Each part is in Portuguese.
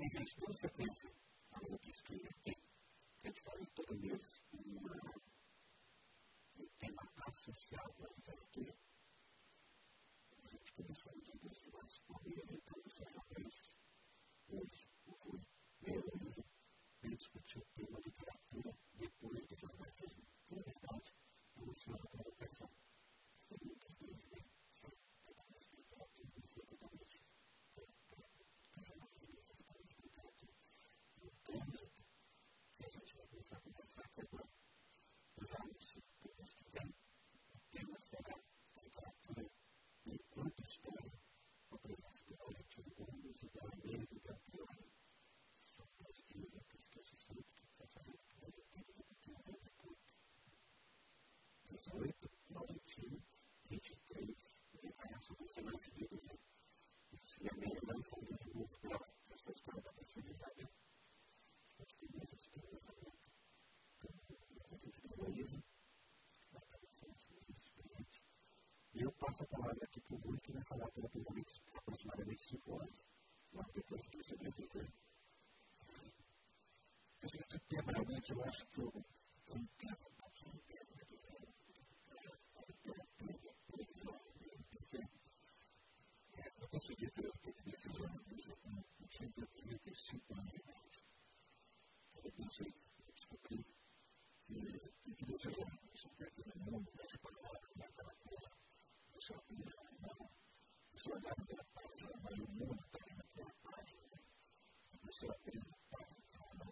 E, gente, toda sequência, a aula que escrevi aqui, a gente faz todo mês um tema associado à literatura. A gente começou no dia 2 de março com a leitura do Sérgio Abrantes. Hoje, o Rui e a Heloísa vêm discutir o tema literatura depois do jornalismo. Que, na verdade, é uma senhora da educação. Foi um dos dois, né? Sim, totalmente de literatura, não foi totalmente do jornalismo, não foi totalmente de literatura. No trânsito, que a gente vai começar a conversar aqui agora. Eu já anuncio que mês que vem o tema será literatura enquanto história, com a presença do Laurentino Gomes e da Amelie Gabriel. São dois físicos que eu esqueço sempre que faço a gente, mas eu tenho que repetir o nome curto. 18, Laurentino, 23, essa vão ser mais seguidas, né? E a minha lança um livro novo dela, que é a história da princesa Isabel. A gente tem muito de ter Isabel. A gente tem a Heloísa, ela também fala sobre isso pra gente. E eu passo a palavra aqui para o Rui, que vai falar pela primeira vez aproximadamente 5 horas, logo depois que eu sobreviver. Esse tema, realmente, eu acho que eu entendo um pouquinho da literatura, porque eu consegui ver esse jornalista com 35 anos de idade. Eu pensei, eu descobri que queria ser jornalista, porque no mundo das palavras, naquela coisa, você abria a mão, você olhava naquela página, mas o mundo estava naquela página, você abria a página,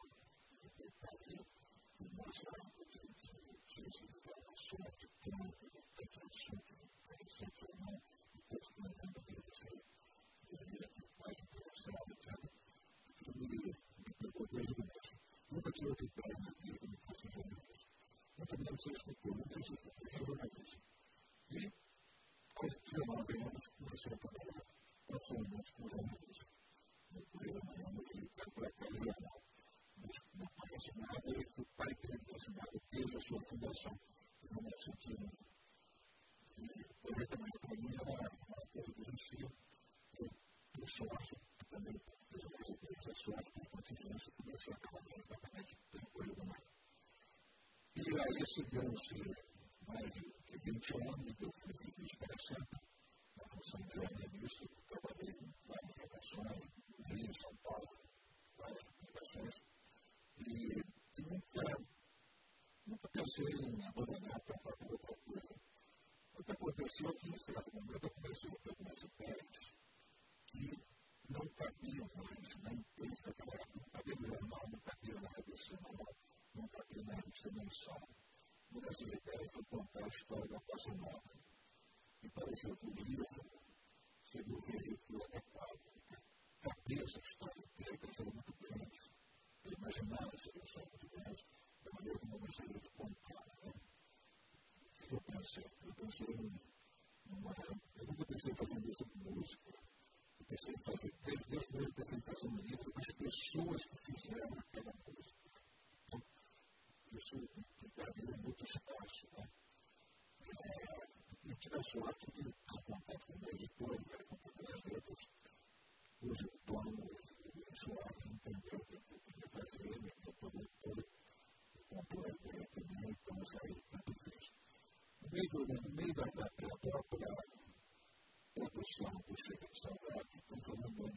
e mostrava que tinha essa informação de tempo, de assunto interessante ou não, depois que eu lembro de você, veria que mais interessado, etc. Aquilo me pegou desde o começo. Nunca tinha outra ideia na vida que não fosse jornalista. Eu também não sei escritor, não deixo de ser jornalista. E, aos 19 anos, comecei a trabalhar profissionalmente com jornalismo. Eu fui amanhã no Rio, para aquele jornal. Não parece nada, e o pai dele me ensinava desde a sua fundação, em 1901. E hoje também, para mim, era uma coisa que existia. Eu, por sorte, também, hoje, a sorte, a contingência, comecei a trabalhar exatamente pelo Correio do Mar. E aí, seguiram-se mais de 20 anos, eu fui feliz para sempre, na função de jornalista, trabalhei em várias redações, no Rio, São Paulo, várias publicações. E nunca pensei em abandonar para fazer outra coisa. O que aconteceu é que, em certo momento, eu comecei a ter algumas ideias que não cabiam mais na imprensa daquela época, não cabia no jornal, não cabia na revista semanal, não cabia na revista mensal. E nessas ideias foi contar a história da Bossa Nova. E pareceu que o livro seria o veículo adequado. Cadê essa história inteira, que era muito grande? Eu imaginava essa história muito grande, da maneira como eu gostaria de contar. Né? O que eu pensei? Eu pensei eu nunca pensei em fazer música com música. Eu pensei em fazer, desde eu pensei em fazer um livro das pessoas que fizeram aquela música. Então, isso implicaria muito espaço. Né? Eu tive a sorte de ter contato com o meu editor, com as letras, cujo dono, o Soares, entendeu que eu queria fazer, me promotor, comprou a ideia também, então eu saí muito feliz. No meio da própria produção do Chega de Saudade, estamos falando do ano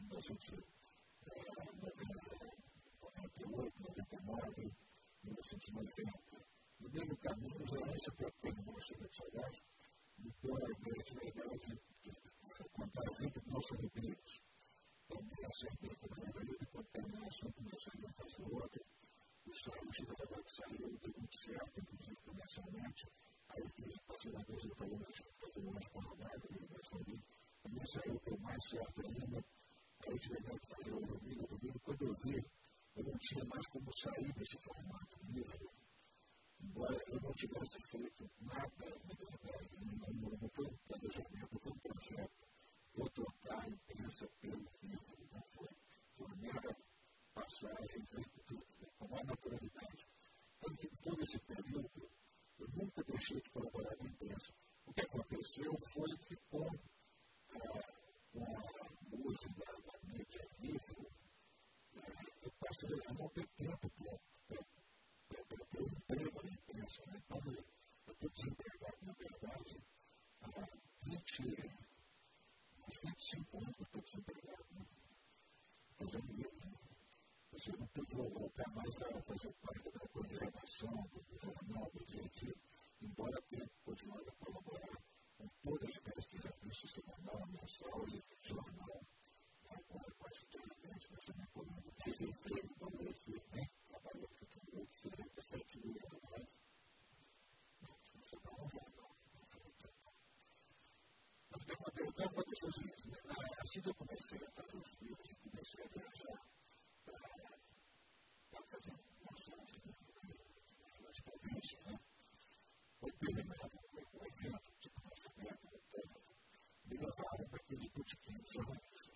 1998, 99, 1990, no meio do caminho, já essa própria Chega de Saudade, me deu a ideia de contar a vida do nosso Ribeiros. Também acertei com a maioria de contaminação, começaria a fazer outra. O Chega de Saudade saiu, deu muito certo, inclusive comercialmente. Aí eu fiz parceiradores, eu fazia umas porradas, também saiu, deu mais certo ainda. Aí eu tive a ideia de fazer o domingo. Quando eu vi, eu não tinha mais como sair desse formato livre. Embora eu não tivesse feito nada, na verdade, não foi um planejamento, foi um projeto. Vou trocar a imprensa pelo livro, não foi uma mera passagem, feita com a naturalidade. Então, todo esse período, eu nunca deixei de colaborar com a imprensa. O que aconteceu foi que, com o uso da mídia livre, seja, não tem tempo para ter um emprego na imprensa. Então, eu estou desempregado, na verdade, há 25 anos que eu estou desempregado, fazendo isso. Eu não pude voltar mais a fazer parte da coisa de redação, do jornal, do dia a dia, embora tenha continuado a colaborar com toda a espécie de revista semanal, mensal e jornal. Agora, quase diariamente, nessa minha coluna. Esse emprego, como esse, trabalhou com 57 mil reais. Você dá um jornal. Mas o que aconteceu é o seguinte, assim que eu comecei a fazer os livros, e comecei a viajar para fazer noções nas províncias, foi terminado o evento, tipo lançamento, me levaram para aqueles botiquinhos jornalistas.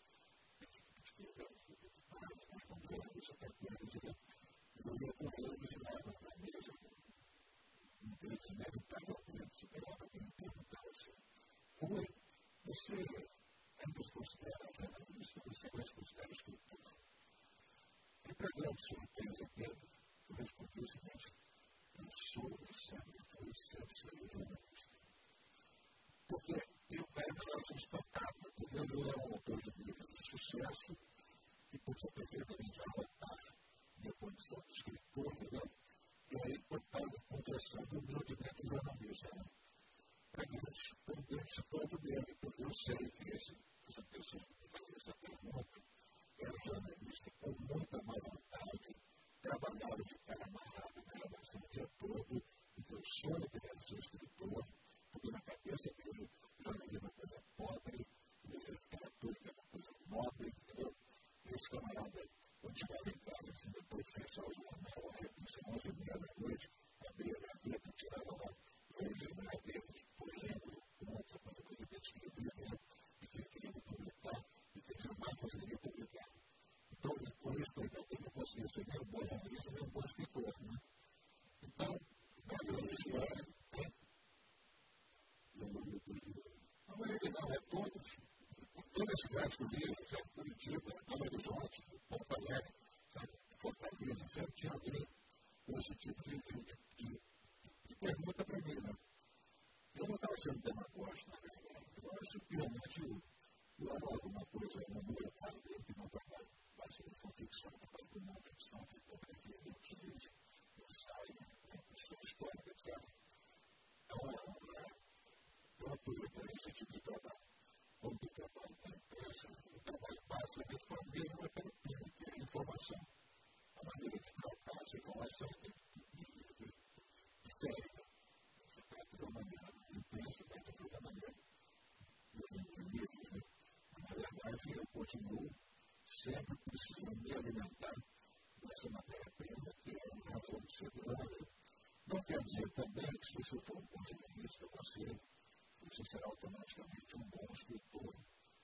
Vamos ver isso para eles, e eu ia com eles lá na mesa, um deles inevitavelmente se pegava bem e perguntava assim: Rui, você ainda se considera jornalista ou você ainda se considera escritor? E para grande surpresa dele, eu respondi o seguinte: eu sou e sempre serei jornalista. Porque eu quero que elas espantavam, porque eu era um autor de livros de sucesso que podia perfeitamente arrotar minha condição de escritor, entendeu? E aí, contava conversando humildemente o jornalista. Para um grande espanto dele, porque eu sei que essa pessoa que fazia essa pergunta era jornalista com muita má vontade, trabalhava de cara amarrada na redação o dia todo, e que o sonho dele era ser escritor, porque na cabeça dele jornalismo é uma coisa pobre, a literatura é uma coisa nobre, entendeu? E esse camarada, quando chegava em casa, assim, depois de fechar o jornal, a revista, 11h30 da noite, abria a gaveta e tirava lá os originais deles, poemas, contos, coisa que ele escrevia, e que ele queria publicar, e que ele jamais conseguiria publicar. Então, com isso, ele não conseguia ser nem um bom jornalista, nem um bom escritor, né? Então, na grande história, a maioria não é todos. Todas as cidades que eu via, sabe, Curitiba, Belo Horizonte, Porto Alegre, sabe, Fortaleza, sempre tinha alguém com esse tipo de pergunta para mim, né? Eu não estava sendo demagógico, na verdade. Eu acho que realmente há alguma coisa no mercado dele que não trabalha mais com ficção, trabalha com não ficção, que eu prefiro utilize, ensaio, sua história, etc. Eu apoio esse tipo de trabalho. Quando eu trabalho na imprensa, o trabalho basicamente com a mesma terapia, que é a informação. A maneira de tratar essa informação é diferente. Você trata de uma maneira, a imprensa trata de outra maneira. Em livros, né? Na verdade, eu continuo sempre precisando me alimentar dessa matéria-prima, que é a razão de ser do jornalismo. Não quer dizer também que se você for um bom jornalista, você será automaticamente um bom escritor.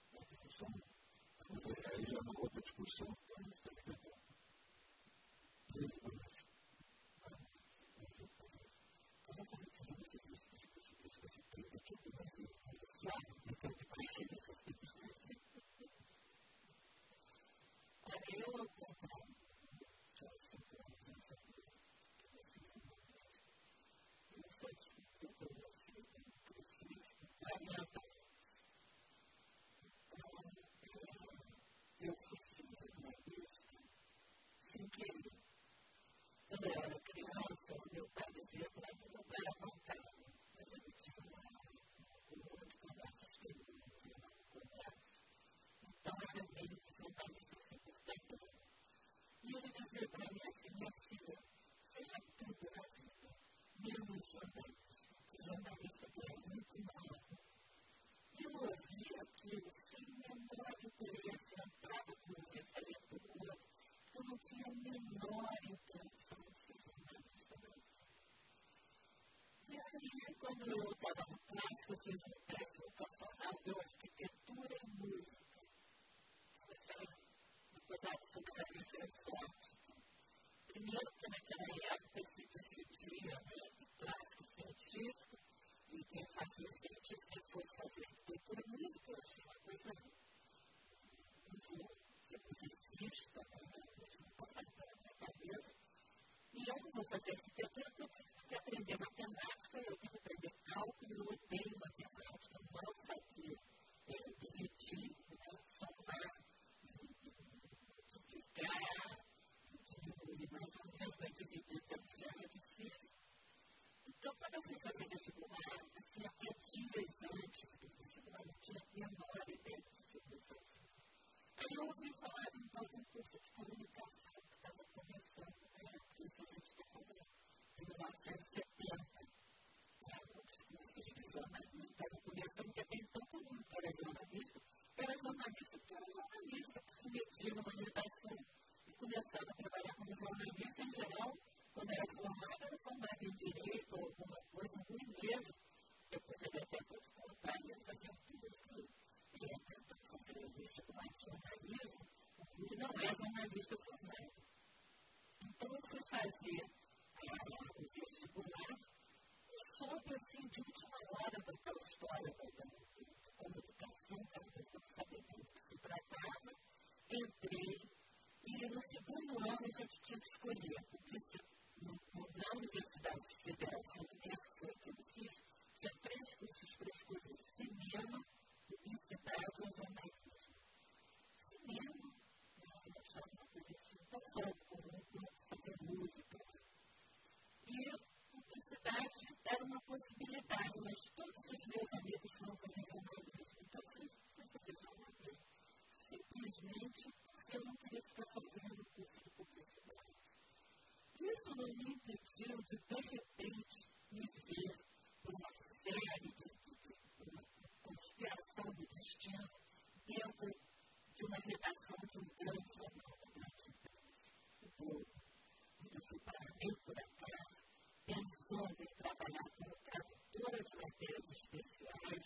Aí já é uma outra discussão que a gente tem que ter. Esse tempo aqui do Brasil, sabe? Então, que parece essas coisas. Olha, eu não comprei. Eu fiz jornalista sem querer. Quando eu era criança, meu pai dizia para mim, meu pai era contado, mas ele tinha um livro de conversas que ele não conversa. Então, era meio que jornalista assim, portanto, jornalista porque era jornalista, que se metia numa redação e começava a trabalhar como jornalista em geral, quando era formado em direito ou alguma coisa ruim mesmo. Depois ele até pode contar e fazer tudo que ele tenta fazer o vestibular de jornalismo, ele não é jornalista formado. Então eu fui fazer o vestibular sobre assim, de última hora daquela história da comunicação, que era uma coisa que eu não sabia do que se tratava. Entrei e no segundo ano a gente tinha que escolher, porque na Universidade Federal Fluminense, que foi o que eu fiz, tinha 3 cursos para escolher: cinema, publicidade ou jornalismo. Cinema, eu achava uma coisa assim, tão fora do comum, fazer música. E publicidade era uma possibilidade, mas todos os meus amigos foram fazer jornalismo. Então, eu fui fazer jornalismo simplesmente porque eu não queria ficar fazendo curso de publicidade. Isso não me impediu de repente, me ver por uma série de uma conspiração do destino dentro de uma redação de um grande jornal, uma grande imprensa, o Globo. Eu fui para bem por acaso, pensando em trabalhar como tradutora de matérias especiais,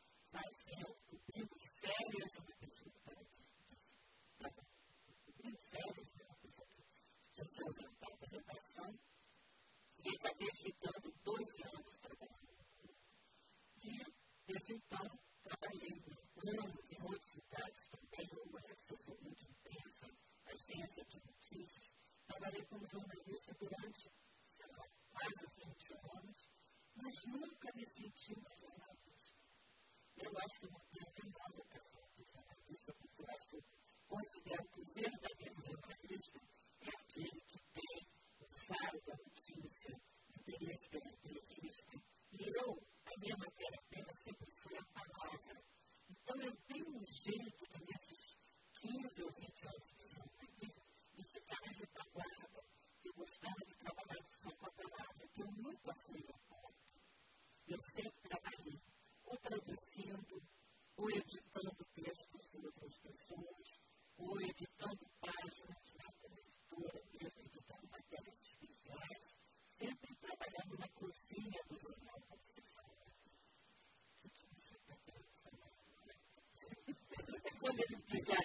cobrindo férias de uma pessoa que estava cobrindo férias de uma pessoa que tinha se ausentado da redação, e acabei ficando 12 anos trabalhando. E, desde então, trabalhei em outros lugares também, como a assessoria de imprensa, agência de notícias. Trabalhei como jornalista durante quase 20 anos, mas nunca me senti uma jornalista. Eu acho que não tenho a menor vocação de jornalista, porque eu acho que eu considero que o verdadeiro jornalista é aquele que tem o faro da notícia, interesse pela entrevista. E a minha matéria-prima sempre foi a palavra. Então, eu tenho um jeito de, nesses 15 ou 20 anos de jornalismo, de ficar na retaguarda. Eu gostava de trabalhar só com a palavra, que eu nunca fui repórter. Eu sempre trabalhei ou traduzindo, ou editando textos de outras pessoas, ou editando páginas na editora, mesmo editando matérias especiais, sempre trabalhando na cozinha do jornal, como se fala. O que você está querendo falar? Quando ele quiser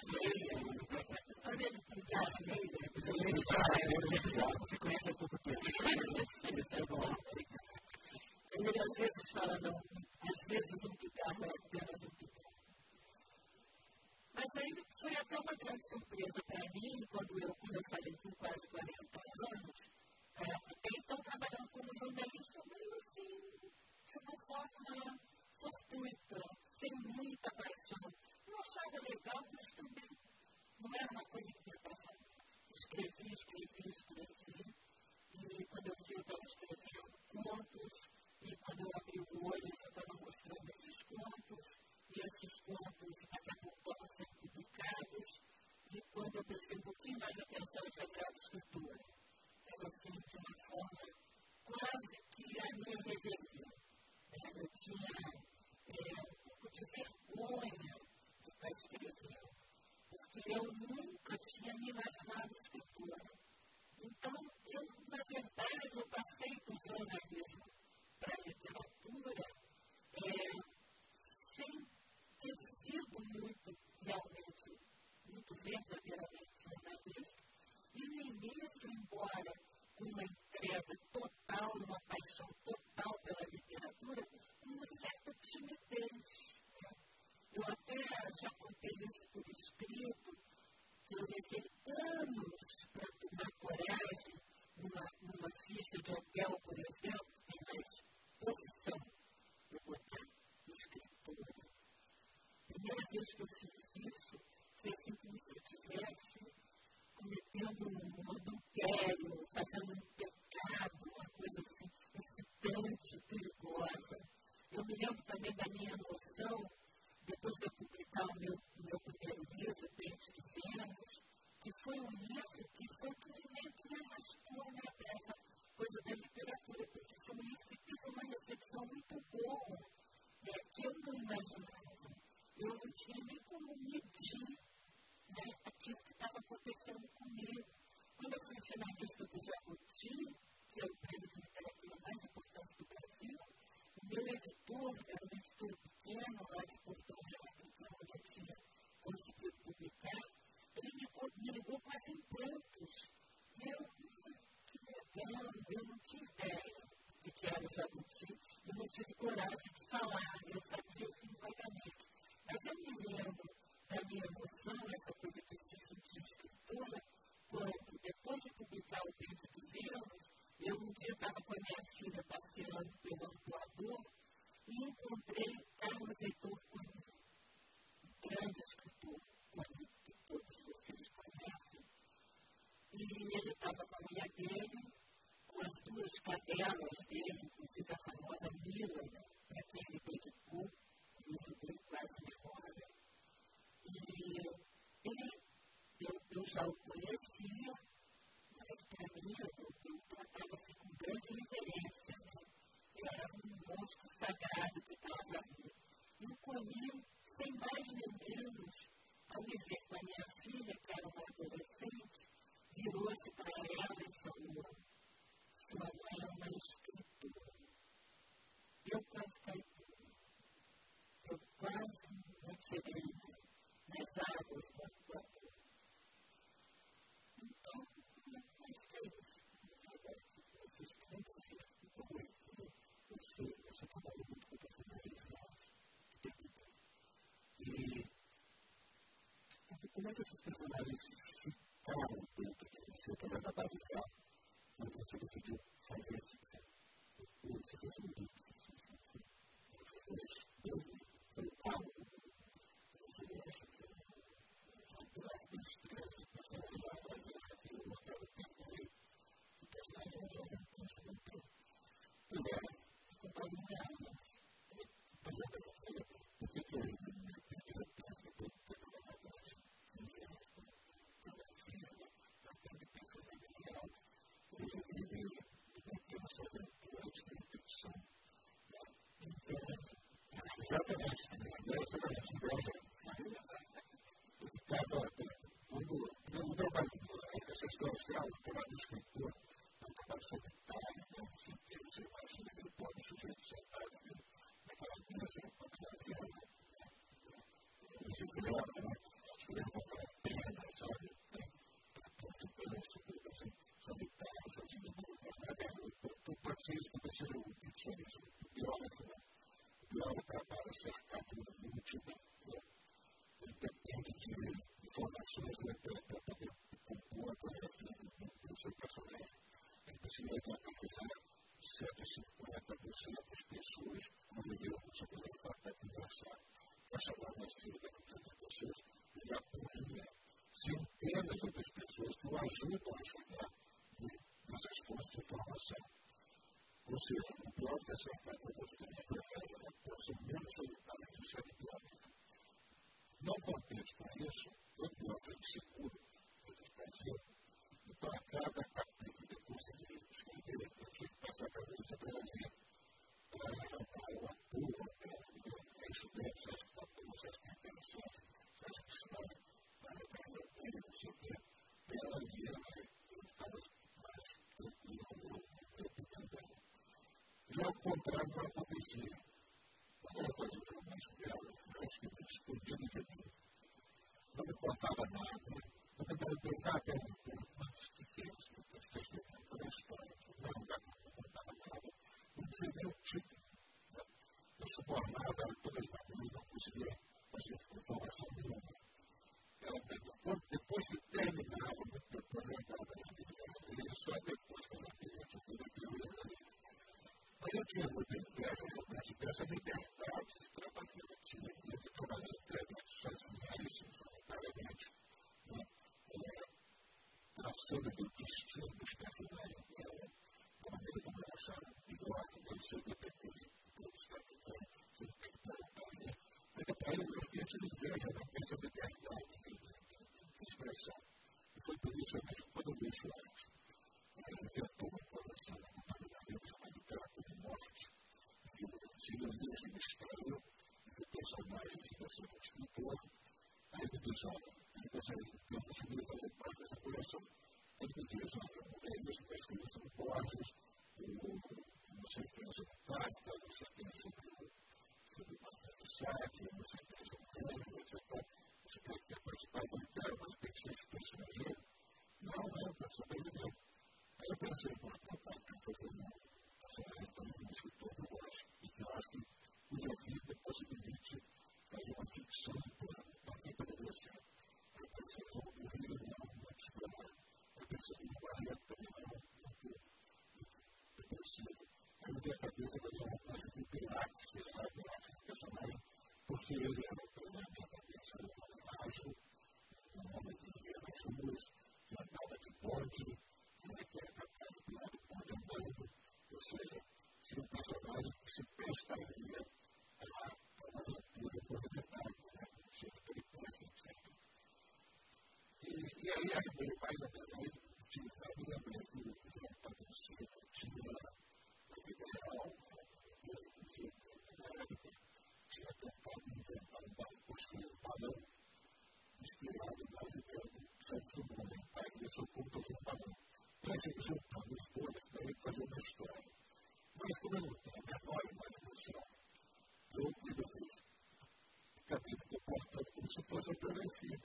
você conhece há pouco tempo. Isso é bom. Ele às vezes fala, não, às vezes um picarro é apenas um picarro. Mas aí foi até uma grande surpresa para mim, quando eu falei com quase 40 anos, até então trabalhando como jornalista, meio assim, de uma forma fortuita, sem muita paixão. Eu achava legal, mas também não era uma coisa que me apaixonava. Escrevi, e quando eu vi, eu estava escrevendo contos, e quando eu abri o olho, eu já estava mostrando esses contos, e esses contos daqui a pouco estavam sendo publicados, e quando eu prestei um pouquinho mais de atenção, eu tinha virado escritora. Era assim, de uma forma quase que a minha revelia. Eu tinha um pouco de vergonha de estar escrevendo, porque eu nunca tinha me imaginado escritora. Então, na verdade, eu passei do jornalismo para a literatura sem ter sido realmente, muito verdadeiramente jornalista. E no início, embora com uma entrega total, uma paixão total pela literatura, com uma certa timidez. Eu até já contei isso por escrito, que eu levei anos para tomar coragem numa ficha de hotel, por exemplo, que tem mais profissão, eu botar escritora. A primeira vez que eu fiz isso, foi assim como se eu estivesse cometendo um adultério, fazendo um pecado, uma coisa assim, excitante, perigosa. Eu me lembro também da minha emoção, depois de eu publicar o meu primeiro livro, Dentes de Vênus, que foi um livro que foi o que me arrastou para essa coisa da literatura, porque foi um livro que teve uma recepção muito boa, que eu não imaginava. Eu não tinha nem como medir, né, aquilo que estava acontecendo comigo. Quando eu fui finalista do Jabuti, que é o prêmio de literatura mais importante do Brasil, o meu editor, era um editor pequeno, lá de Porto Alegre, que é onde eu tinha conseguido publicar, ele me ligou quase em prantos. E eu, que legal, eu não tinha ideia do que era o Jabuti, eu não tive coragem de falar, eu sabia assim vagamente. Mas eu me lembro da minha emoção, essa coisa de se sentir escritora, quando, depois de publicar O Pente de Vênus, eu um dia estava com a minha filha passeando pelo Arpoador e encontrei Carlos Heitor Coni, um grande escritor, Coni, que todos vocês conhecem. E ele estava com a mulher dele, com as duas cadelas dele, inclusive a famosa Mila, né, para quem ele dedicou, o livro dele Quase Memória. E eu já o conhecia, mas para mim eu tratava assim com grande reverência, né? Eu era um monstro sagrado que estava ali. E o Coni, sem mais nem menos, ao me ver com a minha filha, que era uma adolescente, virou-se para ela e falou: sua mãe é uma escritora. Eu quase caí. Eu quase me tirei nas águas da boca. Então, acho que é isso. Você está em circo, como é que você trabalha muito com personagens o tempo inteiro. E como é que esses personagens ficaram dentro do seu projeto básico quando você decidiu fazer a ficção? Ou você fez um livro de ficção? Foi algo que você acha que é estrela, que você vai lá baseado que eu acabo tendo o personagem é jovem, não tem. Pois é, ficou quase uma alma, mas eu também falei, porque eu me pedi a tempo depois de ter trabalhado mais 15 anos com a firma, tratando de pensamento real. Hoje eu vivi uma certa aventura de ficção. Exatamente. Eu ficava, quando eu trabalho, essa história que o trabalho do escritor é um trabalho solitário, né? Você imagina aquele pobre sujeito sentado ali, naquela mesa, com aquela vela, esse vela, né? Escrevendo com aquela pena, sabe? Para ponto penso, assim, solitário, sozinho, pode ser isso que você é o ficcionista, o biógrafo, né? O biógrafo trabalha cercado de uma multidão, né? Ele depende de informações, né, para poder compor a biografia do seu personagem. Ele precisa analisar 150% das pessoas que conviveram com o seu biógrafo para conversar. Para chamar mais de 50% das pessoas, ele apoia centenas de outras pessoas que o ajudam a chegar nessas fontes de informação. Ou seja, o biógrafo é cercado por você, pode ser menos solitário de ser biógrafo. Não contente com isso, todo biógrafo é seguro, ele está dizendo. Então, a cada capítulo que eu consegui escrever, eu tinha que passar para mim para ler, para o apoio, para estudar, você acha que está bom, você acha que é interessante, você acha que isso vai trazer bem, não sei o quê. Ela lia, eu ficava mais tranquilo, eu também. E ao contrário, não acontecia. Quando ela fazia o romance dela, eu acho que me explodindo de mim. Não me contava nada, não me dava bem rápido, mas o que é isso? Você está escrevendo toda a história, não contava nada, não dizia nem o título. Eu subornava ela de todas as maneiras, não conseguia fazer informação nenhuma. Depois que terminava, depois eu entrava nas amigas, só depois que as amigas tinham tudo aquilo eu ia ler. Mas eu tinha muita inveja realmente dessa liberdade de trabalho que eu tinha, de trabalhar inteiramente sozinho, solitariamente, traçando o destino dos personagens dela, da maneira como eu achava melhor, eu sei dependente de todos que você tem que perguntar, né? Mas depois eu fiquei de inveja dessa liberdade de expressão. E foi por isso mesmo, quando o Luiz Soares inventou uma coleção na Companhia Livre chamada Literatura e Morte, que seria livros de mistério, e que personagens iam ser um escritor, Aí me diz, olha, você tem conseguido fazer parte dessa coleção. Ele me diz, olha, eu mudei isso, eu escrevi sobre Borges, não sei quem sobre Kafka, não sei quem sobre Martin de Sade, não sei quem sobre Hegel, etc. Você quer participar? Eu falei, quero, mas tem que ser estrangeiro. Não, eu quero ser brasileiro. Aí eu pensei, bom, eu quero fazer um personagem para um escritor que eu gosto e que eu acho que minha vida possibilite fazer uma ficção para quem poderia ser. Eu pensei no Rio, muito explorado. Eu pensei no Barreto, também não muito depressivo. Aí eu dei a cabeça de fazer uma coisa de Pilates, sei lá, Pilates do personagem, porque ele era, na minha cabeça, um homem ágil, um homem que ia nas ruas, que andava de bonde, que era capaz de pular do bonde andando. Ou seja, seria um personagem que se prestaria a uma aventura movimentada, cheia de peripécias, etc. E aí arrumei mais ou menos, aí me lembrei que o João Patrocínio tinha, na vida real, na época, tinha tentado inventar construir um balão inspirado nas ideias do Santos Dumont, a direção como fazer um balão. Para gente juntando os dois, para ele fazer uma história. Mas como eu não tenho a menor imaginação, eu fiz. Acabei me comportando como se fosse a biografia.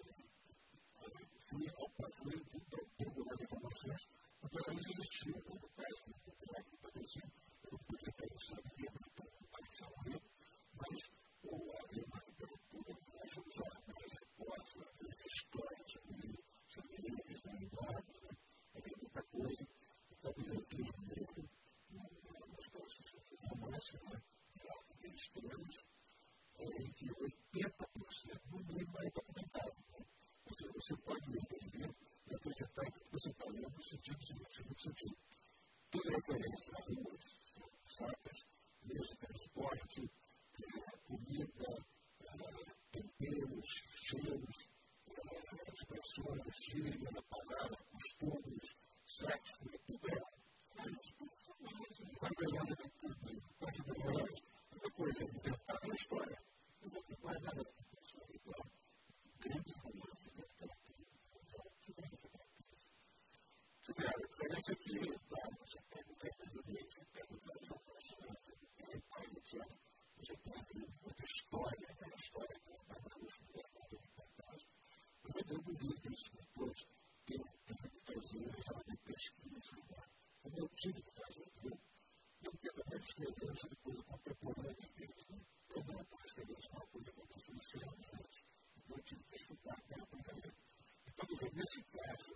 Fui procurar informações, porque elas existiam. No caso do Pilato do Patrocínio, eu não podia ter isso na minha vida, então não parecia morrer, mas havia uma literatura, mais os jornais, reportes, havia histórias sobre eles, dados, havia muita coisa. Então eu fiz um livro, uma espécie de romance, de estrelas, em que 80% no mínimo é documentado. Você pode ler aquele livro e acreditar que você está lendo no seguinte sentido. Toda referência a ruas, sacas, meios de transporte, comida, temperos, cheiros, expressões, gíria, palavra, costumes, sexo, tudo vai ganhando tudo, pode melhorar. Outra coisa é inventar a história. Mas aqui mais nada das pessoas igual. Grandes romances da literatura. A diferença é que, claro, você pega o Fernando Mendes, você pega o Carlos Alfonso, você tem muita história, aquela história que é uma luz de verdade, mas eu não duvido que os escritores tenham que fazer uma pesquisa, como eu tive que fazer. Eu quero também escrever sobre coisa contemporânea deles. Eu não estou escrevendo uma coisa que aconteceu em 100 anos antes. Então eu tive que estudar para fazer. Então, nesse caso,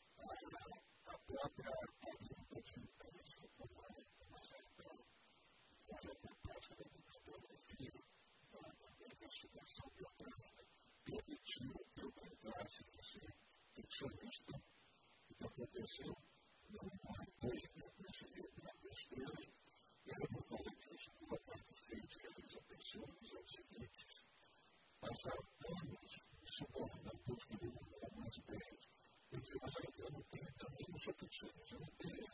a própria pergunta de imprensa, como uma certa prática da bibliografia, da investigação biográfica, permitiu que eu tentasse ser ficcionista. O que aconteceu não depois que eu consegui a estrela, e era por causa disso que o Roberto fez e realiza pensiones aos seguintes. Passaram anos subornando todos que ele não era mais bem. Eu disse, mas eu não tenho também, não sou ficcionista, eu não tenho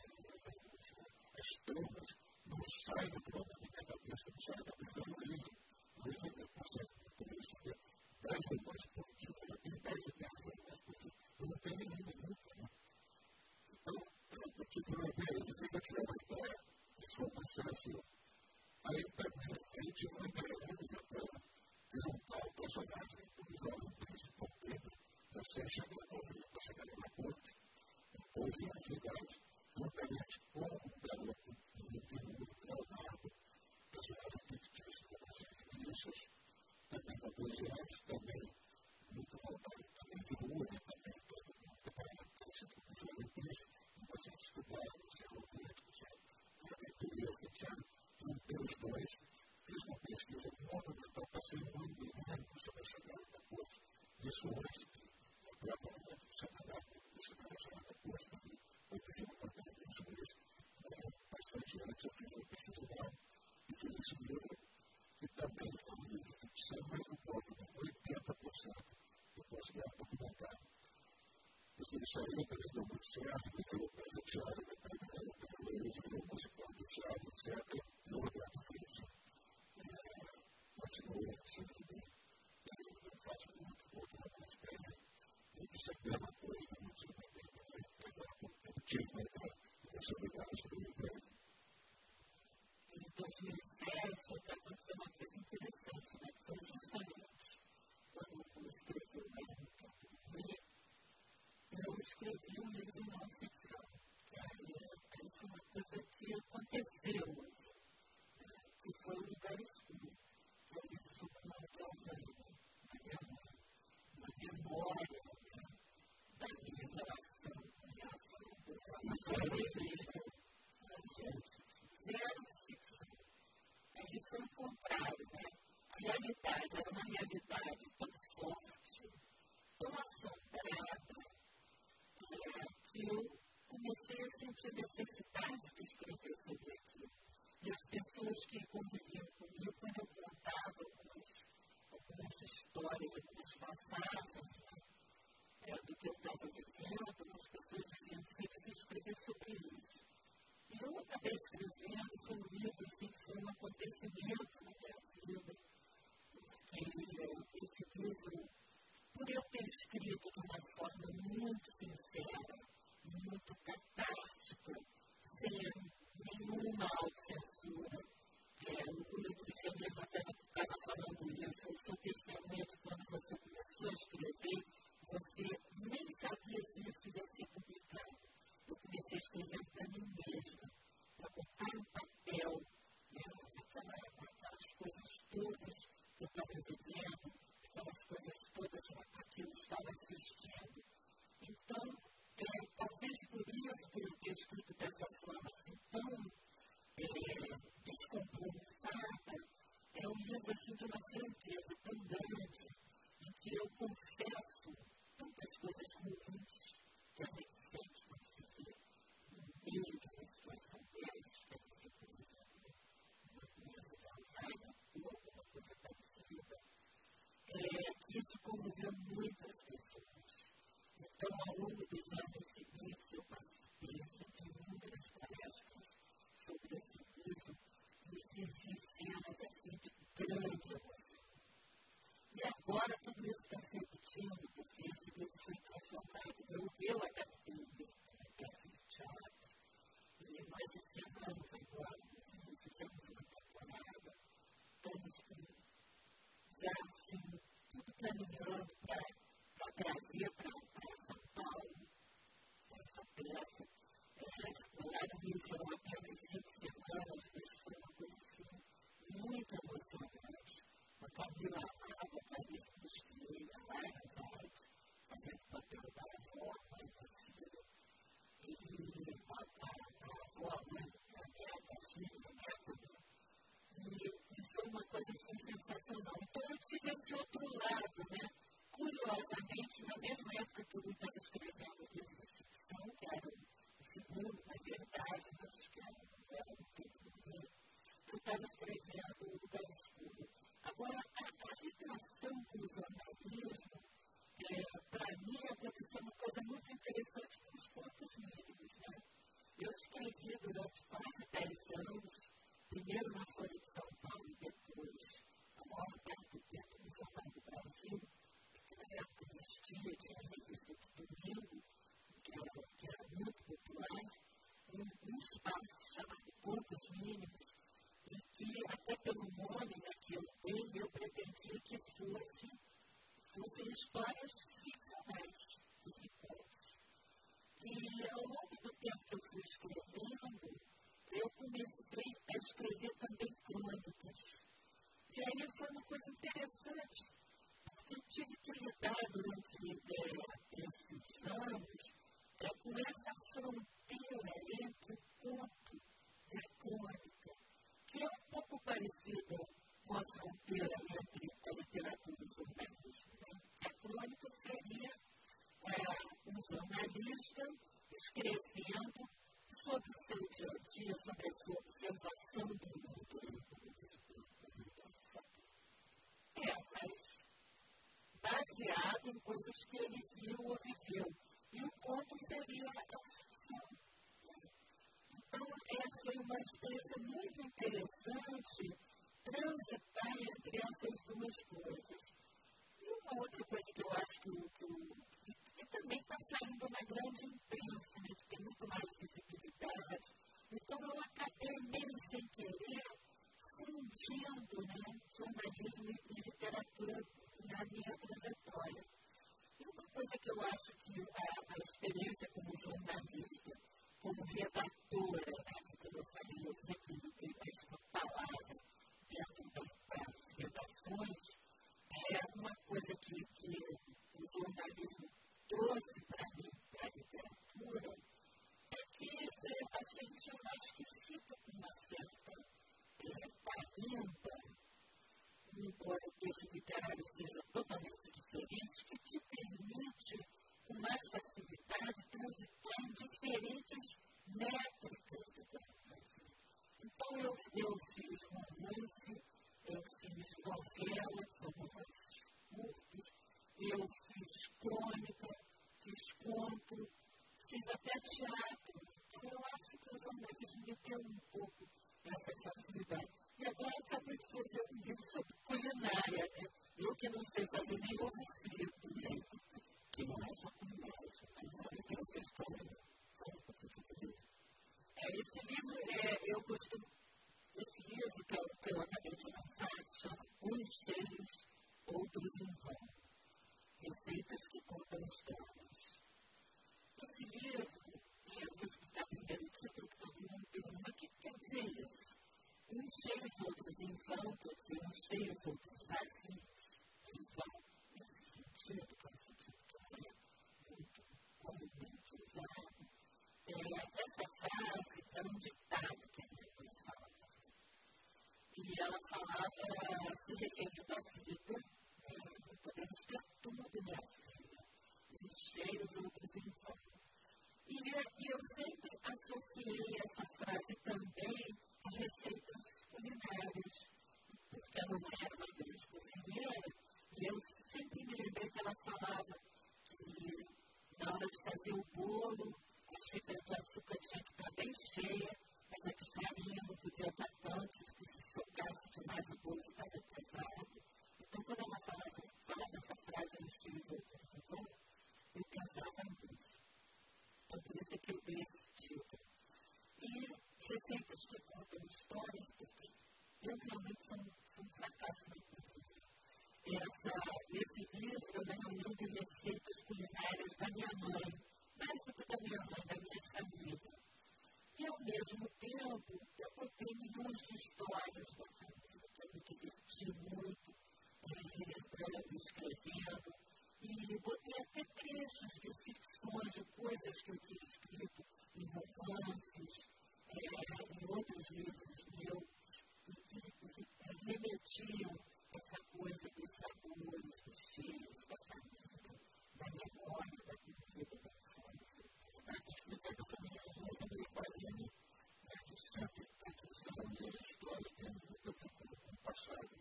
as tramas, não saem da própria minha cabeça, não saem da cabeça da Luísa. Luísa é consegue por isso, 10 romãs por dia, eu tenho 10 romãs por dia, eu não tenho nenhuma nunca, né? Então, eu tive uma ideia, eu tive que tirar uma ideia, esse romance era assim. Aí também, ele tinha uma ideia de juntar o personagem, o jovem príncipe Pedro, para chegar ao Rio, para chegar na corte, com 12 anos de idade, juntamente com um garoto de Leonardo, personagem fictício da Mercedes Milícias, também com 12 anos, também muito voltado, também de rua, também todo mundo preparado para ser um jovem príncipe, uma gente estudada, ser romântico, ser aventuresco, etc. Juntei os dois, fiz uma pesquisa monumental, passei um ano e meio sobre a chegada da corte, isso antes a própria momento do Senado, da chegada da corte, eu preciso contar sobre isso, bastante antes eu fiz uma pesquisa lá, e fiz esse livro, que também é um livro de ficção, mas do próprio 80% eu considero documentário. Isso aí também deu muito certo, porque eu penso em teatro, eu musical do teatro, etc. E o Roberto fez. Continua sendo de mim. Eu faço muito, perceber uma coisa emotivamente, eu tive uma ideia, você me dá essa ideia. Em 2007, até aconteceu uma coisa interessante, né? Foi justamente quando eu escrevi o livro Canto do Rio, eu escrevi um livro de não ficção, que aí foi uma coisa que aconteceu, que foi o Lugar Escuro, que é o livro sobre o nome de Alzheimer, uma memória da minha relação com essa revista. Zero ficção. Aí foi o contrário, né? A realidade era uma realidade tão forte, tão assombrada, que eu comecei a sentir necessidade de escrever sobre aquilo. E as pessoas que conviviam comigo, quando eu contava algumas histórias, algumas passagens, né, do que eu estava vivendo, as pessoas diziam que você precisa escrever sobre isso. E eu acabei escrevendo, foi um livro, assim, que foi um acontecimento na minha vida. Porque esse livro, por eu ter escrito de uma forma muito sincera, muito catártica, sem nenhuma autocensura, o outro dia mesmo até estava falando isso, eu sou testemunha de quando você começou a escrever, você nem sabia se isso ia ser publicado. Eu comecei a escrever para mim mesma, para botar no papel, aquelas coisas todas que eu estava vivendo, aquelas coisas todas a que eu estava assistindo. Então, talvez por isso, por eu ter escrito dessa forma assim, tão descompromissada, é um livro assim, de uma franqueza tão grande, em que eu confesso tantas coisas ruins que a gente sente quando se vê no meio de uma situação dessas, que a gente vive uma doença de Alzheimer ou alguma coisa parecida, que isso comoveu muitas pessoas. Então, ao longo dos anos seguintes, eu participei de inúmeras palestras sobre esse livro e vivi cenas assim, de grande emoção. E agora tudo isso está se repetindo, porque esse livro foi transformado. Eu adaptei o livro para uma peça de teatro. E nós ensinamos agora, fizemos uma temporada, estamos já assim, tudo caminhando para trazer para São Paulo essa peça. Lá no Rio foram apenas 5 semanas, mas foi uma coisa assim, muito emocionante. Com a Camila Amado, a Clarice Busqueira, a Laira Zayt, fazendo o papel da avó, mãe da filha, e a avó, a neta, a filha, a neta. E foi uma coisa assim sensacional. Então eu tive esse outro lado, né? Curiosamente, na mesma época que eu estava escrevendo o livro de ficção, que era o segundo, na verdade, mas que era um tempo do Rio, eu estava escrevendo o Lugar Escuro. Agora, a relação com o jornalismo, para mim, aconteceu uma coisa muito interessante com os pontos mínimos, né? Eu escrevi durante quase 10 anos, primeiro na Folha de São Paulo e depois, a maior parte do tempo, no Jornal do Brasil, que na época existia, tinha a revista de domingo, que era muito popular, um espaço chamado Pontos Mínimos, e que, até pelo nome que eu dei, eu pretendia que fossem histórias ficcionais dos encontros. E, ao longo do tempo que eu fui escrevendo, eu comecei a escrever também crônicas. E aí foi uma coisa interessante, porque eu tive que lidar durante esses anos com essa fronteira entre o conto e a crônica, que é um pouco parecida com a fronteira entre a literatura e o jornalismo. Né? A crônica seria um jornalista escrevendo sobre o seu dia a dia, sobre a sua observação do dia. Mas baseado em coisas que ele viu ou viveu. E o conto seria a ficção. Então, foi uma experiência muito interessante transitar entre essas duas coisas. E uma outra coisa que eu acho que grande imprensa, né, que tem muito mais visibilidade. Então, eu acabei meio sem querer fundindo, né, jornalismo e literatura na minha trajetória. E uma coisa que eu acho que a experiência como jornalista, como redatora, né, como eu falei, eu sempre lutei mais com a palavra dentro das redações, é uma coisa que o jornalismo trouxe para mim, para a literatura, é que a gente, eu acho que fica com uma certa tarimba, embora o texto literário seja totalmente diferente, que te permite, com mais facilidade, transitar em diferentes métricas do Brasil. Então, eu fiz romance, eu fiz novela, que são romances curtos, eu fiz crônica, fiz conto, fiz até teatro. Então, eu acho que o jornalismo me deu um pouco essa facilidade. E agora eu acabei de fazer um livro sobre culinária, né? Eu que não sei fazer nem ovo frito, né? Que não é só culinária, que você escolhe. Esse livro que eu acabei de lançar chama Uns Cheios, Outros em Vão. Receitas que contam histórias. Esse livro, eu vou explicar primeiro o título, que todo mundo pergunta o que quer dizer isso. Uns cheios, outros em vão, quer dizer, uns cheios, outros vazios, em vão, nesse sentido, que é um sentido que não é muito comumente usado. Essa frase é um ditado que a minha mãe falava. E ela falava, se referindo à vida, podemos ter tudo na vida, uns cheios, outros em vão. E eu sempre associei essa frase também a receitas culinárias, porque a mamãe era uma grande cozinheira, e eu sempre me lembrei que ela falava que na hora de fazer o bolo, a xícara de açúcar tinha que estar bem cheia, mas a de farinha não podia estar tanto, porque se socasse demais o bolo ficava pesado. Então, quando ela falava essa frase no estilo de bom, eu pensava nisso. Então, por isso é que eu dei esse título. E receitas que contam histórias, porque eu realmente sou um fracasso na cozinha. Esse livro é uma reunião de receitas culinárias da minha mãe, mais do que da minha mãe, da minha família. E, ao mesmo tempo, eu botei milhões de histórias da família, que eu me diverti muito, lembrando, escrevendo, e botei até trechos de ficções, de coisas que eu tinha escrito em romances, em outros livros meus, e que remetiam essa coisa dos sabores, dos cheiros, da família, da memória, da comida, da infância. Para explicar que a família é meio quadrinho, que sempre está usando as histórias que eu fico com o passado.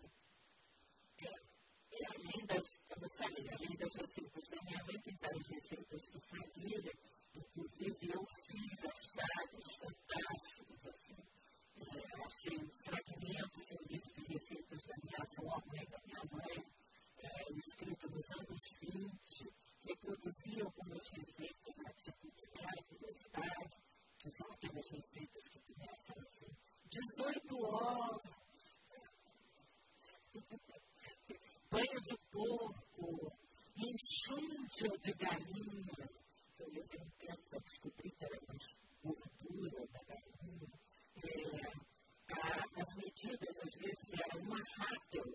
Além das, como eu falei, além das receitas da minha mãe, tem várias receitas de família, inclusive eu fiz achados fantásticos, assim. Achei fragmentos de um livro de receitas da minha avó, da minha mãe, escrito nos anos 20, reproduzia algumas receitas na Ticuticária, curiosidade, que são aquelas receitas que começam assim, 18 ovos, banho de porco, enxúndio de galinha, que eu levei um tempo para descobrir que era mais gordura da galinha. As medidas, às vezes, eram uma rátel.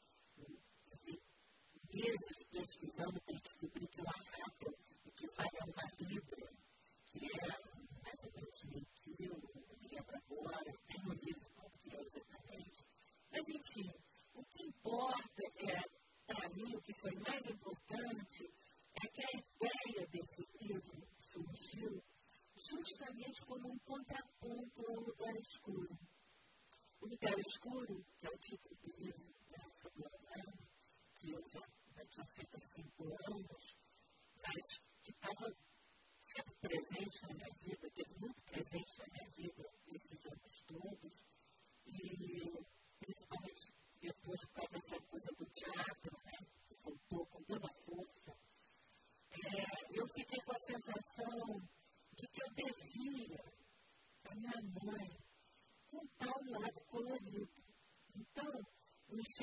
Meses pesquisando para descobrir que uma rátel equivale a uma libra, que era mais ou menos meio quilo, não lembro agora, tem um livro qual que é exatamente. Mas, enfim, o que importa para mim, o que foi mais importante, é que a ideia desse livro surgiu justamente como um contraponto ao Lugar Escuro. O Lugar Escuro, que é o título do livro, que eu já tinha feito há 5 anos, mas que estava sempre presente na minha vida, teve muito presente na minha vida esses anos todos, e principalmente depois por causa dessa coisa do teatro, né, que voltou com toda a força, eu fiquei com a sensação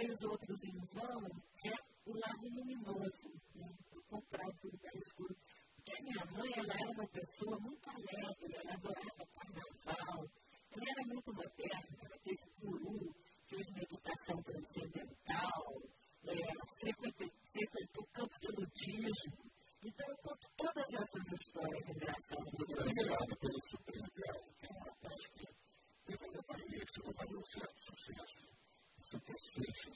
procurei os outros em vão é o lado luminoso, né? O contrário do lugar escuro. Porque a minha mãe, ela era uma pessoa muito alegre, ela adorava carnaval, ela era muito moderna, ela teve guru, fez meditação transcendental, frequentou campo de nudismo. Então, eu conto todas essas histórias engraçadas. Influenciado pelo Supremo, que é uma prática que pela Bahia, que você vai fazer um certo sucesso. Isso que é sexo,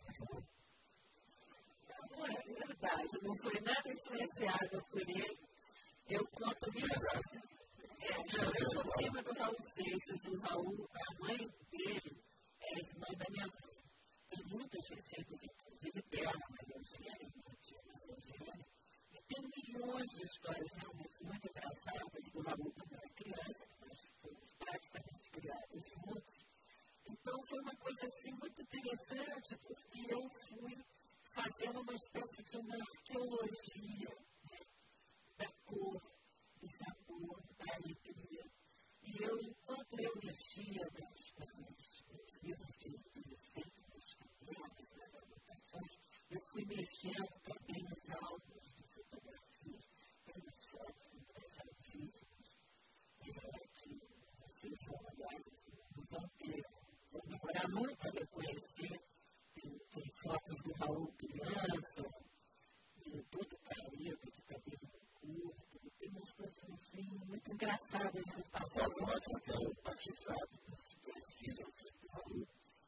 não é verdade, não foi nada influenciado por ele. Eu conto isso. Eu sou prima do Raul Seixas, o Raul, a mãe dele é irmã da minha mãe. Tem muitas receitas, inclusive dela, na Eugênia, e tem milhões de histórias realmente muito engraçadas do Raul quando era criança, que nós fomos praticamente criados juntos. Então foi uma coisa assim muito interessante, porque eu fui fazendo uma espécie de uma arqueologia, né, da cor, do sabor, da alegria. E eu, enquanto eu mexia nos livros de receitas, nas anotações, eu fui mexendo também nos álbuns de fotografias, tem umas fotos interessantíssimas, que vocês vão olhar, vão demorar muito a reconhecer. Tem fotos do Raul criança, todo caído, de cabelo curto, tem umas coisas assim muito engraçadas do passado. Agora que é o batizado dos filhos do Raul,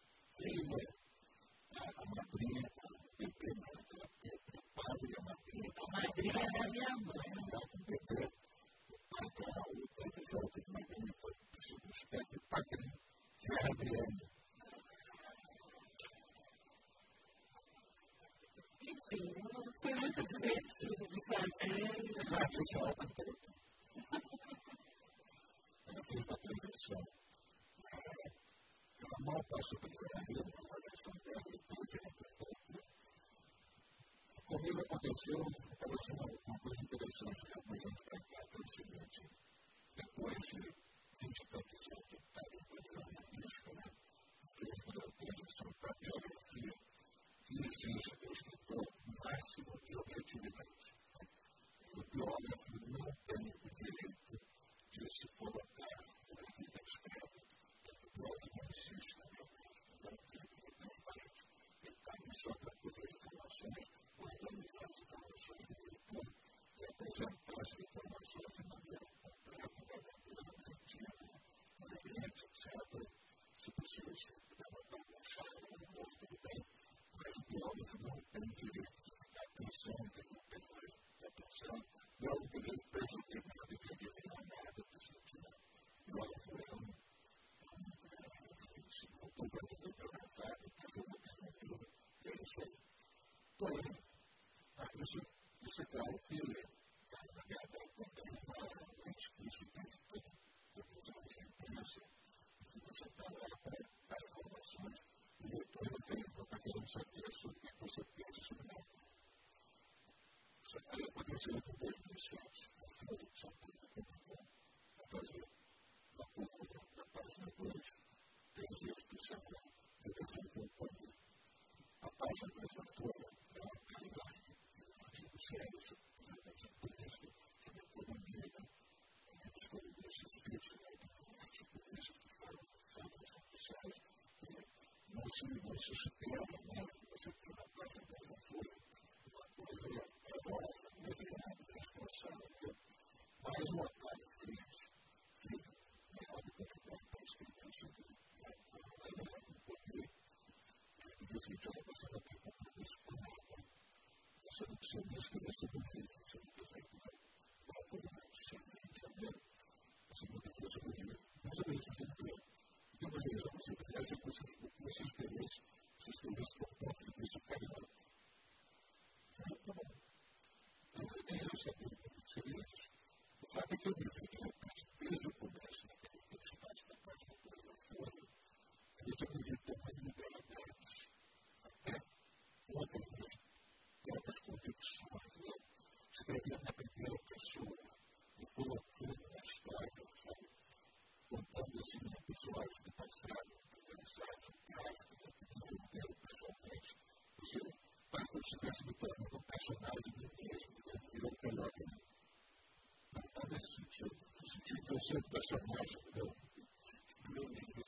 a madrinha, o bebê, o padre e a madrinha. A madrinha da minha mãe. O bebê, o pai do Raul, todos os outros madrinhos, os pés do padrinho, que é a Adriana. Enfim, foi muito divertido de fazer. Já que isso é uma temperatura. Ela fez uma transição. Ela mal passou para Israel, uma avaliação dela, e tudo na temperatura. Comigo aconteceu, parece uma coisa interessante, que alguns anos para cá, que é o seguinte: depois de 20 e tantos anos de estar em uma disco, né? Fez uma transição para a biografia, que exige do escritor o máximo de objetividade. O biógrafo não tem o direito de se colocar na vida escreve. O biógrafo não existe na biografia, não é transparente. Ele está ali só para colher informações, organizar as informações do leitor e apresentar as informações de maneira completa, verdadeira, objetiva, coerente, etc. Se possível, se puder botar um chá, tudo bem. Mas o biógrafo não tem direito de ficar pensando, ele não tem mais de ficar pensando, não tem direito de presumir nada, de adivinhar nada, de sentir nada. O biógrafo é um autor para poder biografar, e está jogando no livro, e é isso aí. Porém, isso é claro que, na verdade, também é difícil de todos os anos de imprensa, que você está lá para dar informações, e o leitor não tem, não está querendo saber sobre o que você pensa sobre nada. Isso aí aconteceu em 2007, na Folha de São Paulo, a fazer uma coluna da página 2, 3 vezes por semana, eu defendo que eu comi. A página 2 da Folha é uma página de artigo sério sobre política, sobre economia, os economistas fixos, artigos políticos que falam sobre as sociais, não se espera, né? Você tem na página 2 da Folha uma coisa heróica, mediana, responsável, mais um atalho filho, melhor do que para escrever isso aqui. Ainda já com poder, e você já você não tem compromisso com nada. Você não precisa escrever sobre o vídeo, você não precisa dar por uma janeiro, você não precisa sobre o vídeo, mas eu vejo isso aqui. Então, às vezes, você precisa que você escrevesse com ponto de vista carinhoso. Tá bom. Então, nem eu sabia como seria isso. O fato é que eu me vi, de repente, desde o começo, naquele espaço da página 2 da Folha, eu já me vi tomando liberdades, até com outras minhas próprias convicções, né? Escrevendo na primeira pessoa e colocando na história, sabe? Contando assim episódios do passado, engraçados, trágicos, que desenvolveram pessoalmente estivesse me tornando um personagem do mesmo, virou pelota. Não está nesse sentido. No sentido de eu ser um personagem, não. Não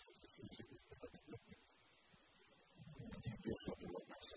intenção de locação.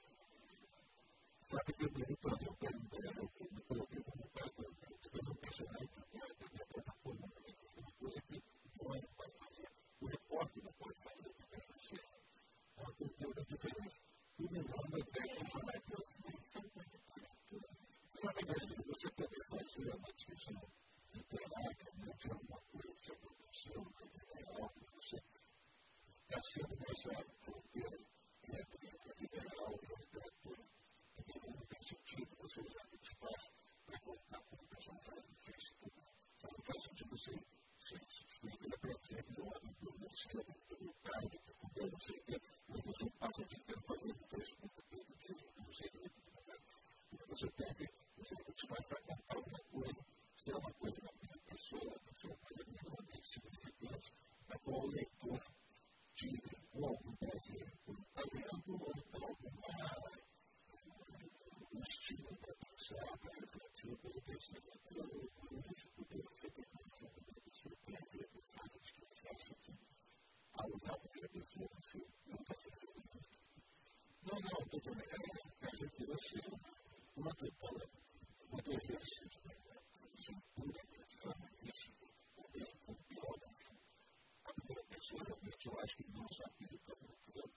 O fato que eu me tornei eu me coloquei como um personagem que eu tenho uma coluna, uma coisa que não pode fazer. O repórter não pode fazer, porque não sei. É uma cultura diferente. E me lembra até como uma aproximação com a literatura. Exatamente, você poder fazer uma discussão literária de alguma coisa que aconteceu na vida real, você está sendo nessa fronteira entre a vida real e a literatura. Porque não tem sentido você usar o espaço para contar como o pessoal faz no Facebook. Então não faz sentido você se escrever para dizer que eu ando no cedo, que eu tarde, que eu não sei o quê. Mas você passa o dia inteiro fazendo no Facebook todo dia, não sei o que. E você tem que usar o espaço para contar uma coisa, se é uma coisa na minha pessoa, se é uma coisa minimamente significante, na qual o leitor tira ou algum prazer por estar lendo, ou então algum estímulo para pensar, para refletir, coisa parecida. Eu disse que você tem condição com a pessoa, tem a ver com o fato de que você acha que ao usar a primeira pessoa, você não está sendo realista. Não, estou dizendo, acho que você, quando exercício, cintura, isso, mesmo com biógrafo, a primeira pessoa realmente eu acho que não se aplica muito.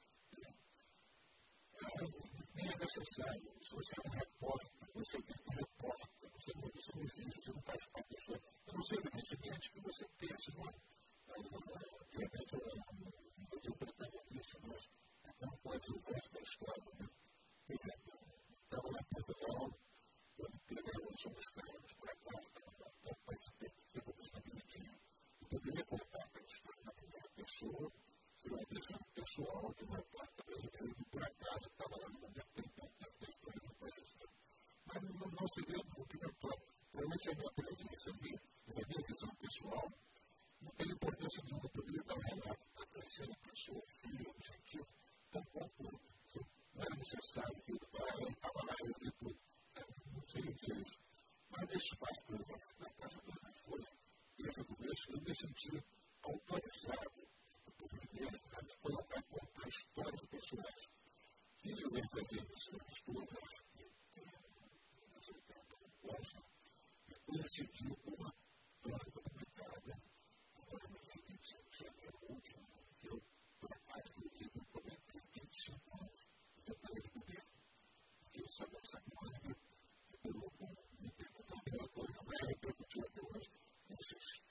Nem é necessário. Se você é um repórter, você é um repórter, você não existe, você não faz parte da sua. Eu não sei, evidentemente, que você pensa, de repente, eu protagonista, mas não pode ser o resto da história. Por exemplo, estava lá em Portugal, quando pegaram os carros por acaso, eu participei da comissão naquele dia. Eu poderia contar aquela história na primeira pessoa, seria uma questão pessoal de um repórter brasileiro que por acaso estava lá no momento importante da história do país. Mas não seria obrigatório. Provavelmente a minha presença ali, a minha visão pessoal, não tem importância nenhuma. Eu poderia dar um relato para conhecer uma pessoa fria, objetiva, tão pouco. Não era necessário que ele estava lá e eu vi tudo. Não seria dizer isso. Mas nesse espaço que eu na casa da Folha, desde o começo, eu me senti autorizado por mim mesmo a me colocar a contar histórias pessoais que eu venho fazendo esse estudo, acho que nesse tempo e coincidiu com uma planta publicada agora no dia 25 de janeiro último, que eu, por acaso, eu comentei 25 anos de parede de governo. Porque eu sabia essa coisa que pegou com me perguntando pela coisa, mas repercutiu até hoje nesses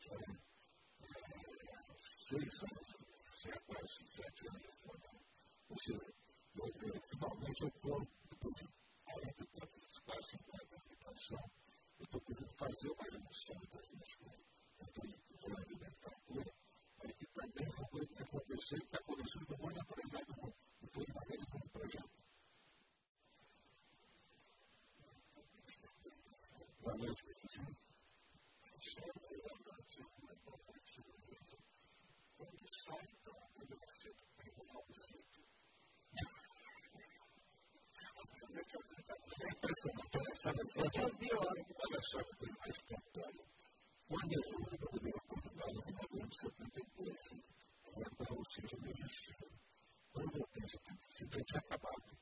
6 anos, quase 7 anos de formação. Ou seja, finalmente eu estou, depois de 40 e tantos, quase 50 anos de educação, eu estou podendo fazer uma junção das minhas coisas. Eu estou usando a literatura, mas que também foi coisa que aconteceu e está acontecendo com muito naturalidade do mundo. E foi de maneira como projeto. Boa noite, professor. Quando sai da universidade do Tribunal do Sítio, é impressionante, olha só que coisa mais espontânea. Quando eu fui para a primeira Portugal, no final do ano de 72, ou seja, não existia. Quando eu voltei em 75, eu tinha acabado.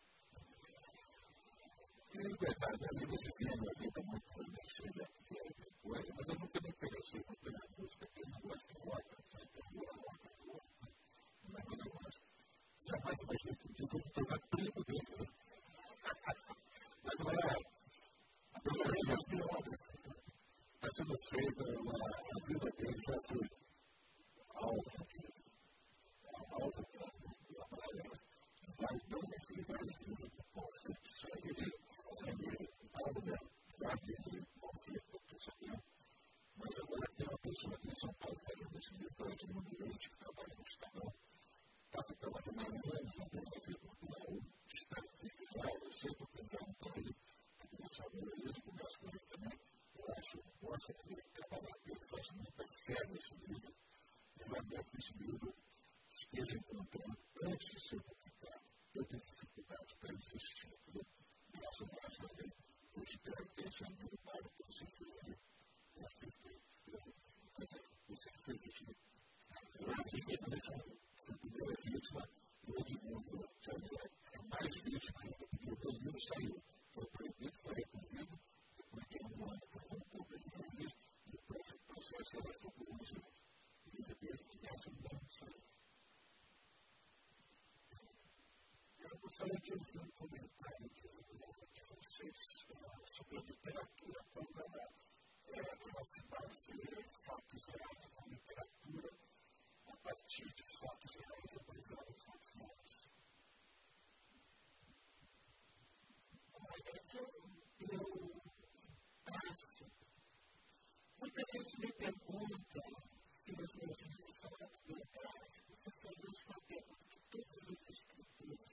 E, em verdade, a vida se via na vida muito conhecida, mas eu nunca me interessei muito pela música, porque eu não gosto de rock, não é meu negócio. Jamais imaginei que um dia eu vou me tornar primo dele. Mas não é. Agora ele é biógrafo. Está sendo feita a vida dele, já foi alvo de trabalhar. Então, eu fui vários livros de conflito, algo de conflito do pensamento. Mas agora tem uma pessoa aqui em São Paulo fazendo esse livro de Mundo Leite, que trabalha no Estadão. Está trabalhando há anos, não tem a ver com o Estado já, eu sei porque já não está aí, a começar a ver isso, começo com ele também. Eu acho que gosta de trabalhar, ele faz muita fé nesse livro. Eu lamento que esse livro esteja encontrando, antes de ser publicado, tantas dificuldades para existir. personagem ali, eu espero que tenha sido derrubado por esse filme. Você feliz, né? Eu acredito que essa foi a primeira vítima, e o Edmundo é mais vítima ainda, porque o meu livro saiu, foi proibido, foi recolhido, depois de um ano que eu voltou para as minhas e o processo era sobre o uso do livro dele, que me ajudou a sair. Eu gostaria de ouvir um comentário de vocês sobre a literatura, quando ela se baseia em fatos reais, na literatura, a partir de fatos reais ou baseada em fatos reais. Eu acho. Muita gente me pergunta se os meus livros são autobiográficos, se são meus papéis, porque todos os escritores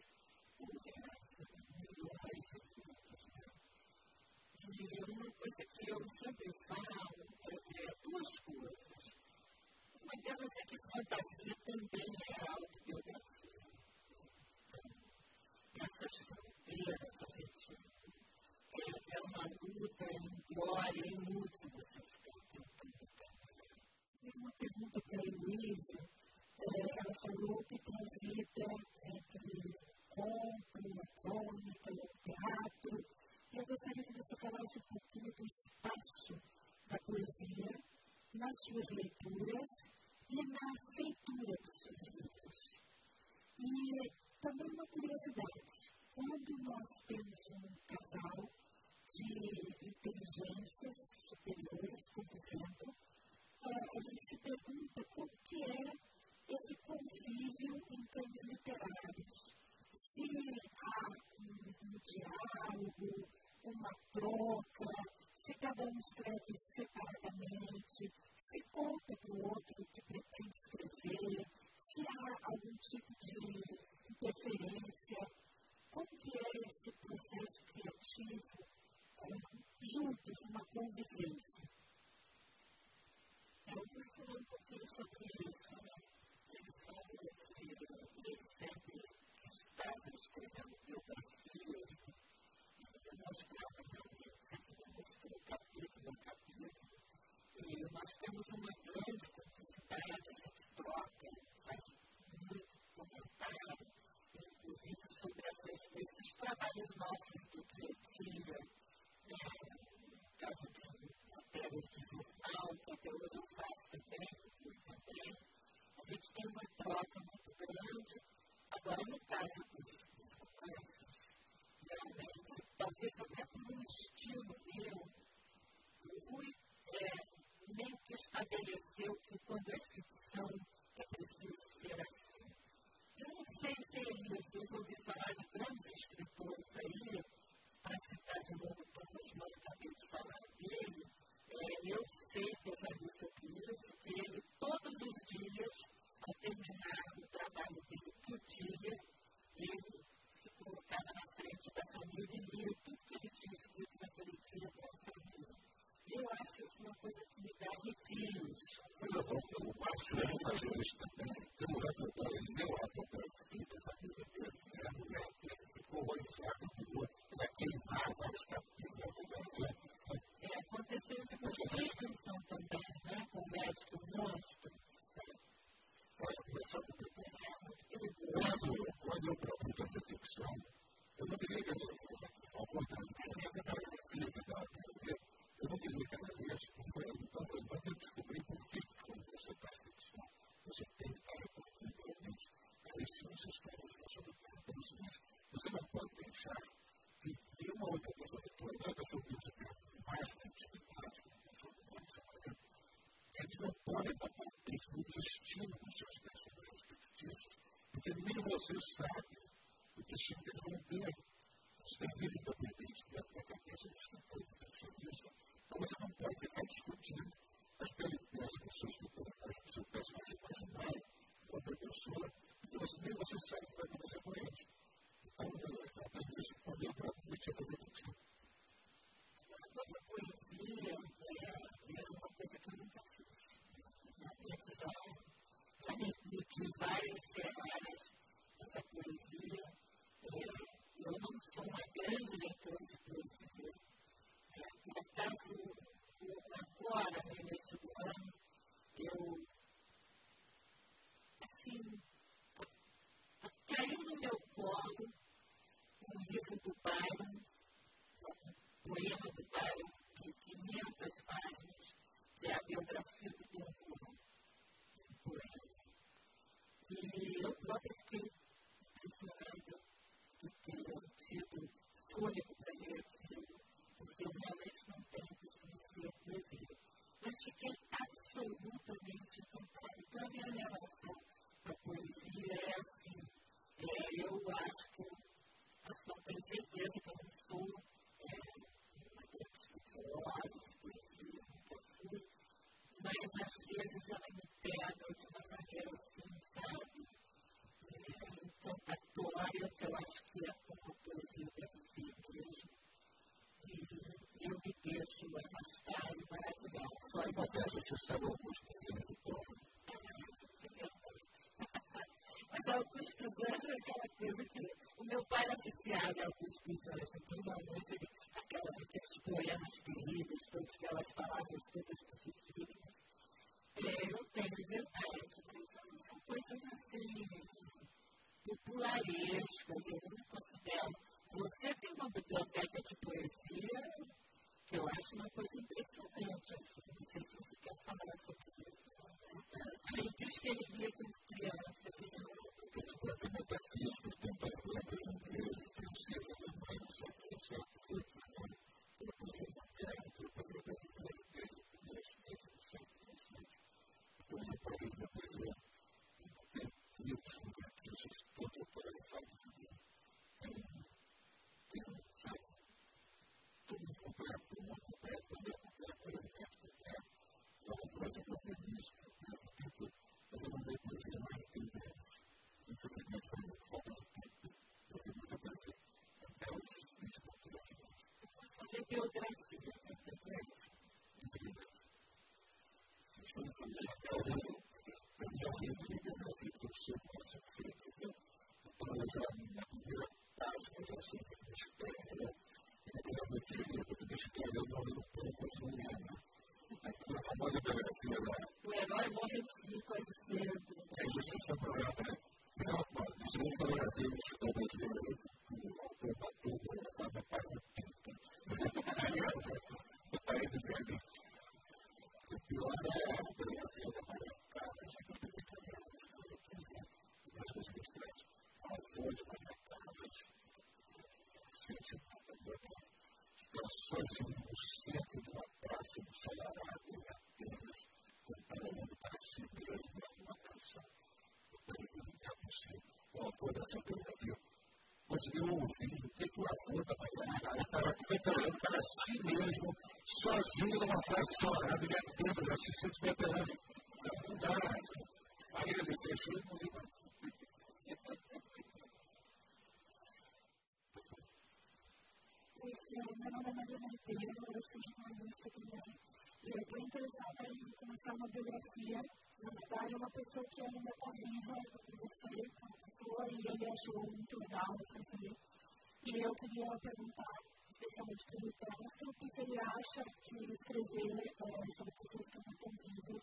milhões de livros, né? E uma coisa que eu sempre falo é duas coisas. Uma delas é que fantasia também é autobiografia. Então, essas fronteiras, a gente é uma luta inglória e inútil você ficar tentando entender. Tem uma pergunta para a Luísa. Ela falou que transita entre conto, a crônica, o teatro. Eu gostaria que você falasse um pouquinho do espaço da poesia nas suas leituras e na feitura dos seus livros. E também uma curiosidade. Quando nós temos um casal de inteligências superiores convivendo, a gente se pergunta como que é esse convívio em termos literários. Se há um diálogo, uma troca, se cada um escreve separadamente, se conta para o outro o que pretende escrever, se há algum tipo de interferência. Como que é esse processo criativo juntos, uma convivência? Eu vou falar um pouquinho sobre isso, né? Ele falou que ele sempre estava escrevendo biografias, e mostrava realmente, sempre mostrou capítulo a capítulo. E nós temos uma grande cumplicidade, a gente troca, faz muito comentário, inclusive sobre esses trabalhos nossos do dia a dia, caso de matérias de jornal, que até hoje eu faço também. A gente tem uma troca muito grande. Agora, no caso dos romances, realmente, talvez até por um estilo meu, o Rui meio que estabeleceu que quando é ficção é preciso ser assim. Eu não sei se eu ouvi falar de grandes escritores aí, para citar de novo o Thomas Mann, acabei de falar dele, eu sei que eu já vi sobre isso, que ele todos os dias, ao terminar o trabalho dele do dia, ele se colocava na frente da família e lia tudo que ele tinha escrito naquele dia para a família. Eu acho isso uma coisa que me dá arrepios. O Marcelo fazia isso também. Eu leu a fotografia da família dele, a mulher dele ficou horrorizada, ela queimava os capítulos. Aconteceu isso com o Stevenson também, né? Com o médico monstro. Quando eu procuro fazer ficção, eu não queria que ela, ao contrário, eu não queria que ela lesse, então eu descobri por que quando você faz ficção, você tem que estar realmente a essência histórica da sua vida. Você não pode deixar que uma outra pessoa que foi lá da sua vida mais na intimidade, eles não podem dar palpite no destino dos seus personagens fictícios, porque nem você sabe o destino que eles vão ter. Você tem vida independente dentro da cabeça do escritor e do ficcionista. Então você não pode ficar discutindo as peripécias do seu personagem imaginário com outra pessoa, porque nem você sabe o que vai acontecer com eles. Então eu aprendi isso quando eu prometi fazer ficção. A poesia é uma coisa que eu nunca fiz. Realmente já me meti várias cenários da poesia. uma detalhe de 500 páginas, que é a biografia do Dom Juan. E eu própria fiquei impressionada de ter tido fôlego para ler aquilo, porque eu realmente não tenho costume de ler poesia. Mas fiquei absolutamente encantada. Então, a minha relação com a poesia é assim. Eu acho que não tenho certeza que eu não sou uma grande estudiosa de poesia, nunca fui, mas às vezes ela me pega de uma maneira assim, sabe? Encantatória, que eu acho que é como a poesia deve ser mesmo. E eu me deixo arrastar e maravilhar. Só em uma dessas você sabe Augusto dos Anjos do povo. Mas Augusto dos Anjos é aquela coisa que o meu pai era viciado em Augusto dos Anjos, então realmente aqueles poemas terríveis, todas aquelas palavras todas difíceis. Eu tenho verdade, mas são coisas assim, popularescas, eu não considero. Você tem uma biblioteca de poesia que eu acho uma coisa impressionante, assim. Não sei se você quer falar sobre isso. Ele diz que ele lia com criança. Porque os poetas metafísicos têm as letras inglesas, francesas, alemãs, certo? Pela poesia moderna, pela poesia brasileira, desde o começo, desde o século XVII. Então, no país da poesia, tem livros com artistas contemporâneos, sabe? Tudo completo, uma completa, uma completa, elemento completo. É uma coisa problemística, mas eu não vejo poesia mais do que menos. Infelizmente, foi muito falta de tempo. Eu vi muita poesia até os 20 pontos de hoje. Fazer biografia, infelizmente. Isso não foi a minha biografia que eu sempre gosto de feito. Então, eu já, na primeira página, eu já sei que me espera. E na primeira que me espera, eu não lembro pouco, mas não lembro. A famosa biografia lá. O herói morre de quase cedo. É isso, esse é o problema, né? Isso é uma biografia do escritor brasileiro, o autor Batuba, ela fala na página 30. Aí do velho. O pior é a biografia da Maria Carla, já que eu tenho que ver mais coisas que traz. A avó de Maria Carla, ela sozinha no centro de uma praça ensolarada em Atenas, tentando olhando para si mesma uma canção. Eu falei que não é possível. O autor dessa biografia conseguiu ouvir o que o avô da Maria Carla estava tentando olhando para si mesmo, sozinho numa praça ensolarada em Atenas, assistindo veterano. Não dá. Aí ele fechou e não liga. Meu nome é Mariana Ribeiro, eu sou jornalista também. E eu estou interessada em começar uma biografia. Na verdade, é uma pessoa que ainda está viva, eu conversei com a pessoa e ele achou muito legal fazer. E eu queria perguntar, especialmente para o Ricardo, o que ele acha que escrever sobre pessoas que não estão vivas.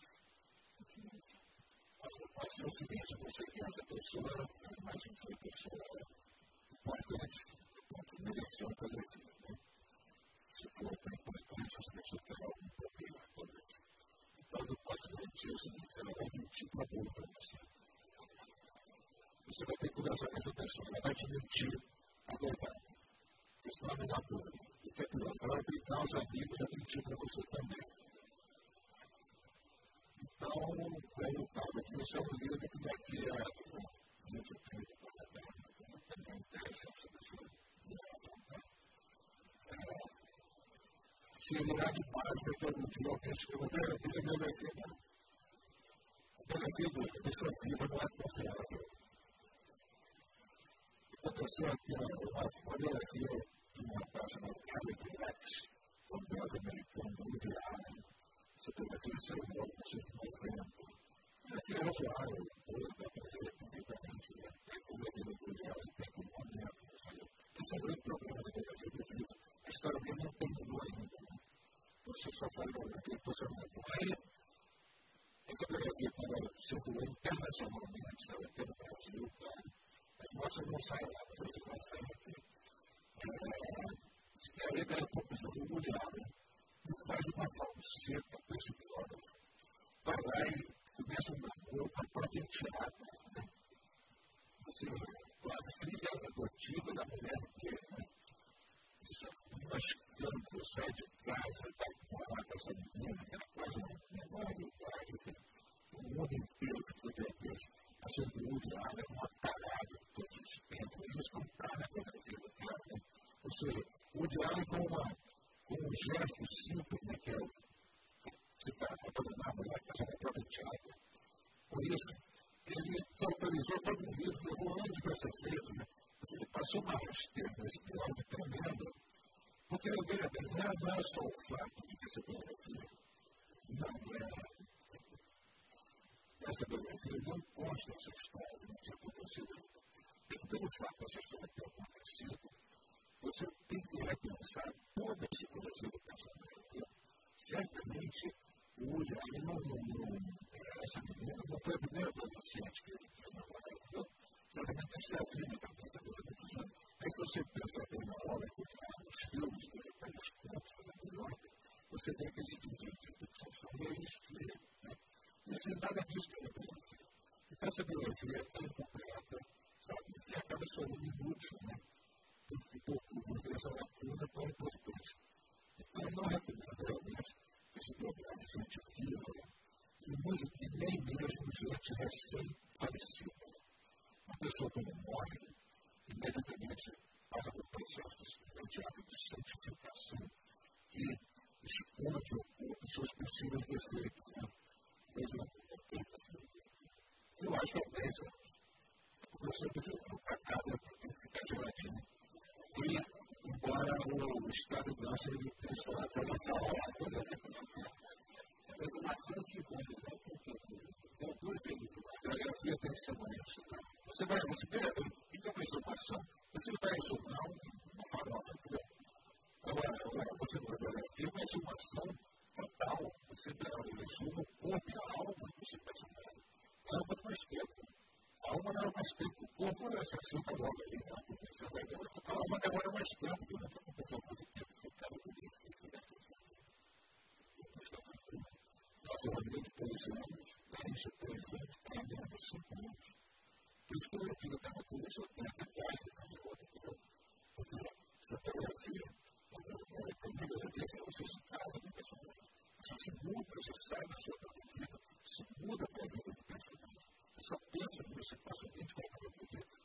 Eu posso dizer o seguinte, você que essa pessoa, imagino que uma pessoa importante, que mereceu a biografia. Se for tão importante, essa pessoa terá algum problema, talvez. Então, eu posso garantir o seguinte, ela vai mentir para boa para você. Você vai ter que conversar com essa pessoa, ela vai te mentir a verdade. Isso não é melhor coisa. O que é pior? Ela vai obrigar os amigos a mentir para você também. Então, o resultado é que você é um livro que daqui a 20 ou 30 para cá, também interessa essa pessoa. Se ele lá de base, que algum dia alguém escreveu, ele é biografia, não. A biografia da pessoa viva não é confiável. A pessoa tem uma biografia de uma página Alex Lex, um norte-americano do Indiana. Essa biografia saiu no ano de 1990. Biografia razoável, dá para ler perfeitamente, né? Tem como ele no Indiana, tem como momento, não sei. Esse é o grande problema da biografia do livro. A história dele não terminou ainda. Você só faz biografia, você não morre. Essa biografia circulou internacionalmente, saiu até no Brasil, claro. As nossas não saem lá, mas as vai sair aqui. E aí, daí a pouco, o Woody Allen faz uma falseta com esse biógrafo. Vai lá e começa um namoro com a própria enteada, né? Ou seja, com a filha adotiva da mulher dele, né? Mascando, sai de casa, vai morar com essa menina, que era quase uma menor de idade, o mundo inteiro ficou de repente achando que o Woody Allen é uma parada todos os tempos, e eles compraram a biografia do cara, né? Ou seja, o Woody Allen com um gesto simples, né, que é o você está abandonar a mulher, casar com a própria enteada. Por isso, ele se autorizou para um livro, levou anos para ser feito, né? Ele passou uma rasteira nesse biógrafo tremendo. Porque, veja bem, não é só o fato de que essa biografia não é. Essa biografia não consta essa história, não tinha acontecido ainda. E pelo fato dessa história ter acontecido, você tem que repensar toda a psicologia do personagem. Certamente, o Woody Allen essa menina não foi a primeira adolescente que ele quis namorar. Certamente essa é a vida da cabeça dele há muitos anos. Aí se você pensar bem na obra que nos filmes dele, nos contos da New York, você vê que esse tipo de ficção são existir, né? E assim, nada disso tem na biografia. Então essa biografia é incompleta, sabe? E acaba sendo inútil, né? Porque essa lacuna é tão importante. Então eu não recomendo realmente que se biografie gente viva e nem mesmo gente recém-falecida. Uma pessoa quando morre, imediatamente passa por um processo imediato de santificação que esconde os seus possíveis defeitos, né? Por exemplo, eu acho que há 10 anos, começou a dizer, a carne tem que ficar geladinha. E, embora o estado de nossa ele tenha se falado, ela fala, essa nação se encontra, então, duas vezes, a biografia tem que ser honesta, né? Você então uma exumação, você vai exumar uma farofa, agora você vai biografia, uma exumação total, você exuma o corpo e a alma do seu personagem. A alma não é mais tempo. A alma não é mais tempo. O corpo é assim, está logo ali, né? Você vai ver, a alma demora mais tempo, que não está acontecendo muito tempo, que o cara do livro, que vai ter nossa família de 3 anos, 3 anos, 5 anos. Por isso que eu filho estava com isso, eu tenho até gás de fazer outra, entendeu? Porque essa biografia, a primeira vez que você se casa com o personagem, você se muda, você sai da sua própria vida, se muda para a vida do personagem. Você só pensa nisso, você passa 24 horas por dia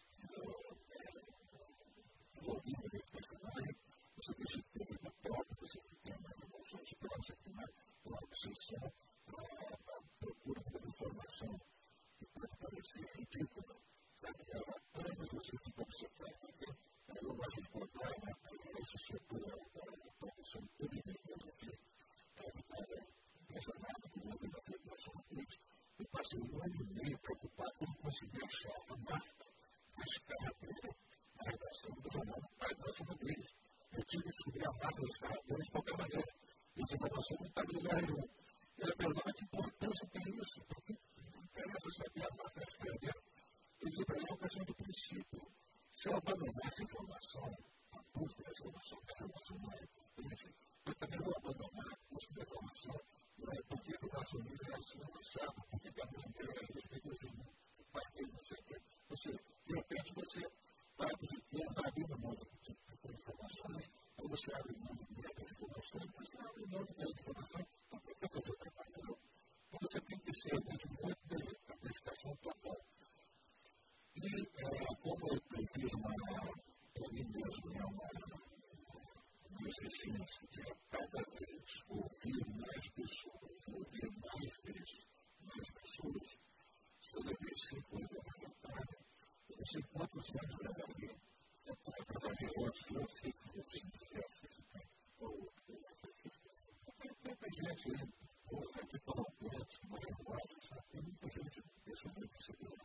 envolvido no personagem, você deixa de ter vida própria, você tem mais emoções próprias, tem uma obsessão, a procura de informação que pode parecer ridícula. Sabe? Anos você fica obcecado. Eu gosto de contar, né? Esse setor da produção de biografia, impressionado com a biografia da Nação Crítica. Eu passei 1 ano e meio preocupado em conseguir achar a marca da escala dele na redação do jornal do pai da Nação Crítica. Eu tive que descobrir a marca da escala dele de qualquer maneira. Essa informação não está em lugar nenhum. Ele pergunta que importância tem isso, porque não interessa saber a marca da escala dele. Eu disse para ele, é uma questão do princípio. Se eu abandonar essa informação, a busca dessa informação não é importante. Eu também vou abandonar a busca da informação, não é porque o nosso líder é assim avançado, porque também o pai dele, não sei o quê. Ou seja, de repente você vai abrir mão de informações, ou você abre mão de metas de informações, você abre mão de metas de informação, então por que fazer o trabalho? Então você tem que ser muito bem, a dedicação total. E como eu fiz para mim mesmo, uma exigência de a cada vez ouvir mais pessoas, ouvir mais vezes mais pessoas, se eu levei 5 anos na vontade, eu não sei quantos anos levaria através de você fizesse esse tempo. Tem tanta gente aí, de Palmeiras, Maravilhosa, tem muita gente pensando que você deu.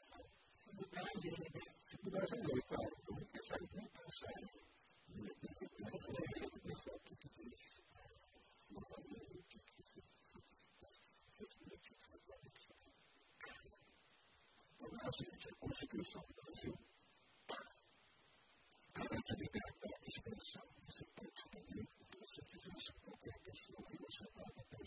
Se pudesse ler, claro, eu não pensaria nem pensar em pensar o que disse. Não sabia o que disse. Então, é o seguinte, a Constituição do Brasil garante a liberdade expressão. Você pode escolher o que você quiser com qualquer pessoa e você vai depois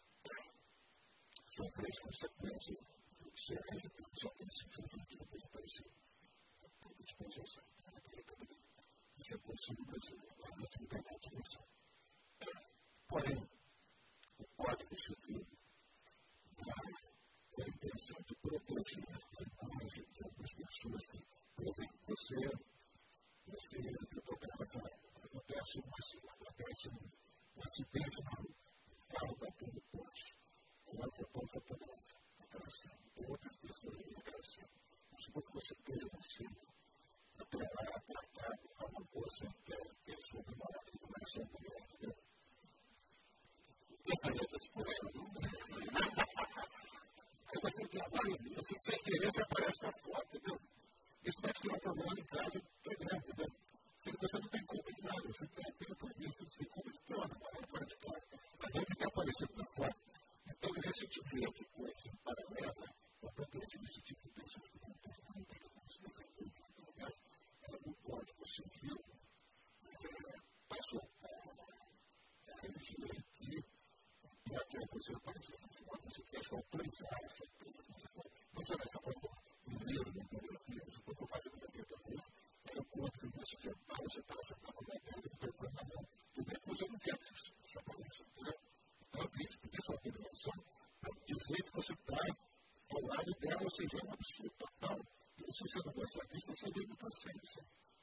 sofrer as consequências judiciais, então só tem simplesmente uma coisa parecida. A disposição. Isso é possível brasileiro, a atividade de expressão. Porém, o Código Civil com a intenção de proteger a imagem de algumas pessoas que, por exemplo, você fotografa, acontece um acidente no carro batendo no poste, ela fotografa aquela cena, outras pessoas viram aquela cena. Supor que você esteja no cinema, até lá tratado a uma moça que é sua namorada, que não é sua mulher, entendeu? Quer fazer outras coisas? Aí você sem querer, você aparece na foto, entendeu? Isso vai te ter um problema em casa tremendo, entendeu? Você não tem culpa de nada, você tem apenas por isso, você tem culpa de toda, mas fora de casa. A gente está aparecendo na foto. Então, esse tipo de atitude paralela, para proteger esse tipo de pessoas que não tem se defender de um lugar, o Código Civil passou a regir que para que você aparecesse na foto, você tinha que autorizar essa coisa. Não sei nessa forma, no livro, no biografia, você pode fazer uma vida mesmo, eu conto que nesse dia você passa na matéria, no telefone na mão, tudo bem que você não quer que isso apareça, entendeu? Então, eu tenho que pedir sua opinião para dizer que você está ao lado dela, ou seja, é um absurdo total. E se você não gostar disso, você vem no processo.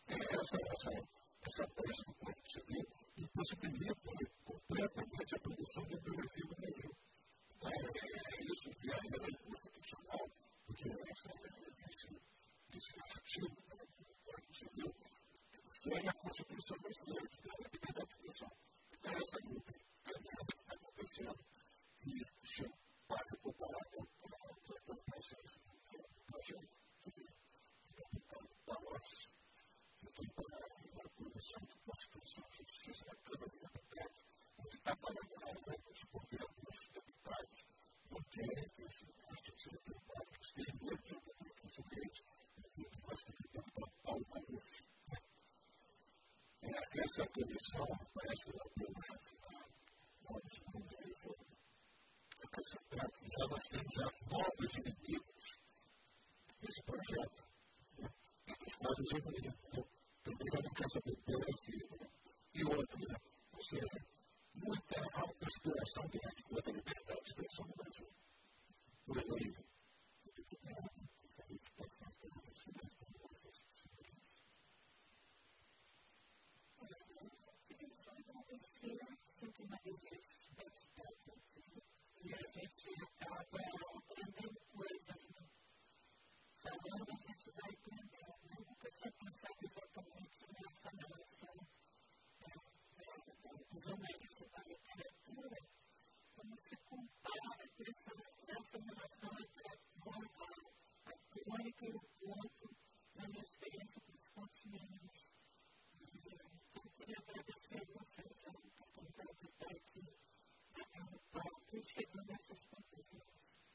Essa peça do Código Civil impossibilita completamente a produção de biografia no Brasil. Isso que é a lei constitucional, porque esse artigo do Código Civil segue a Constituição brasileira, que dá a liberdade de expressão. Então, essa luta tremenda que está acontecendo, que quase comparada com o processo do projeto do deputado Palocci, que foi para a Comissão de Constituição e Justiça da Câmara dos Deputados, onde está parando há anos, porque alguns deputados não querem que esse artigo seja derrubado, que esteja dentro de um sujeito, mas que tem que dar Paulo Maluf. Essa comissão parece que vai ter já nós temos novos inimigos desse projeto, entre os quais eu também já não quero saber biografia, e outros, ou seja, muita autoinspiração grande contra a liberdade de expressão no Brasil. Por egoísmo. Sempre uma vez e a gente acaba aprendendo coisas, falando, a gente vai aprendendo. Eu nunca tinha pensado exatamente nessa relação dos jornalistas da literatura, como se compara essa relação entre a crônica e o conto na minha experiência com os continentes. Então, eu queria agradecer a vocês a oportunidade de estar aqui batendo papo e chegando a essas conclusões.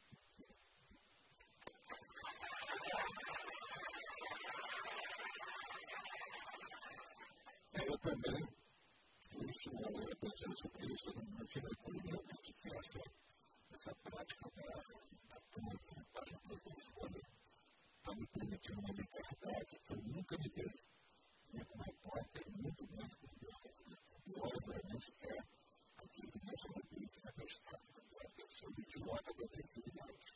Eu também fui estimulado a pensar sobre isso, eu não tinha realmente que essa prática da página do Folha está me permitindo uma liberdade que eu nunca me dei. Como repórter, muito mais do que eu obviamente é aquilo que nós repetimos na questão da pessoa idiota da atividade.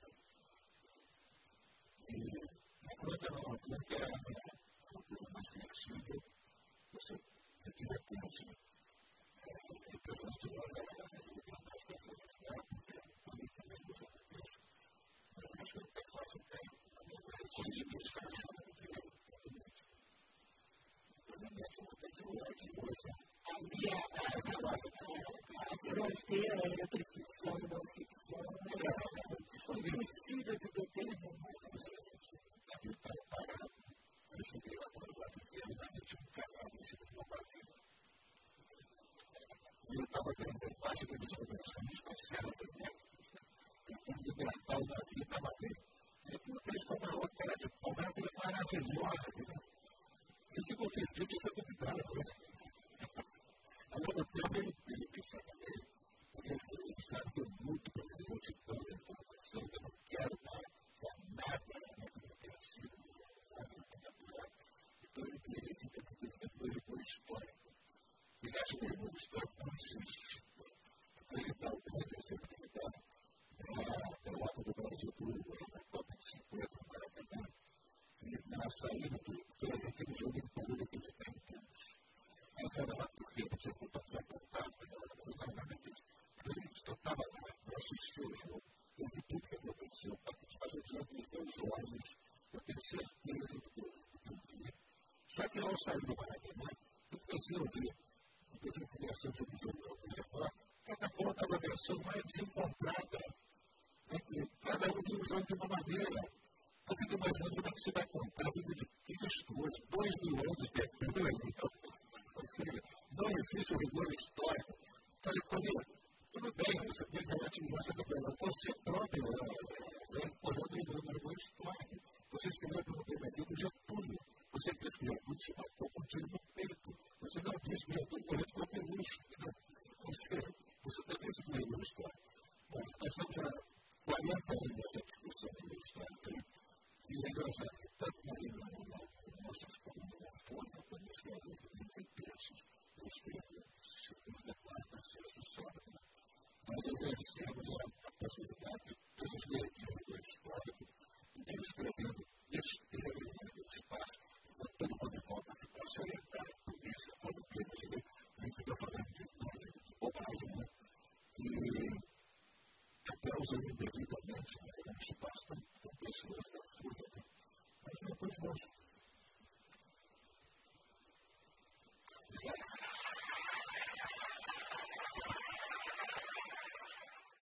E a crônica não, a crônica é uma coisa mais flexível. Você, de repente, representa a liberdade da fotografia, porque também também usa isso. Mas eu acho que é fácil ter a verdade coisa os caras chamam de direito. Ali a fronteira entre a ficção e a não ficção é impossível de determinar. A vida estava parada, eu cheguei lá para o lado inteiro, mas eu tinha um cavalo em cima de uma barriga. E eu estava vendo a imagem que eles conversam com as cenas tentando libertar o navio, estava ali. Ele perguntou isso como a outra era de palmada maravilhosa, E ficou ofendido de ser convidado. Agora, também ele pensa também, porque ele sabe que eu luto pela exatidão da informação, eu não quero dar nada na democracia, então ele fica depois do histórico. Ele acha que o mundo histórico não existe. Então ele dá o grande exemplo que ele dá da Lata do Brasil na Copa de 50, no Maracanã, e na saída do aquele jogo de barulho que ele tem em tempos. Mas era lá porque você foi para desapontar, não era nada disso. Eu estava lá, eu assisti o jogo, eu vi tudo que aconteceu, fazer diante dos meus olhos, eu tenho certeza do que eu vi. Só que ao sair do Maracanã, eu comecei a ouvir, depois da criação de um jogo cada qual estava a versão mais desencontrada, que cada um viu o jogo de uma maneira. Eu fico imaginando como é que você vai contar a vida de Cristo hoje, 2.000 anos depois. Ou seja, não existe o rigor histórico. Então, tudo bem, você tem que relativizar essa questão. Você próprio vem correndo o rigor histórico. Você escreveu no governo do Getúlio. Você disse que Getúlio se matou com um tiro no peito. Você não disse que Getúlio correu de qualquer luxo. Ou seja, você também se correu no histórico. Bom, nós estamos há 40 anos nessa discussão do histórico. E é engraçado que tanto na nossa escola, na forma como nós falamos de 20 terços, eu escrevo segunda, quarta, sexta, sábado. Nós exercemos a possibilidade de transgredir o rigor histórico, então escrevendo besteira no espaço, quando todo mundo volta a ficar salientar a polícia, quando o clima chega, a gente fica falando de bobagem, né? E até usando indevidamente, no espaço com pessoas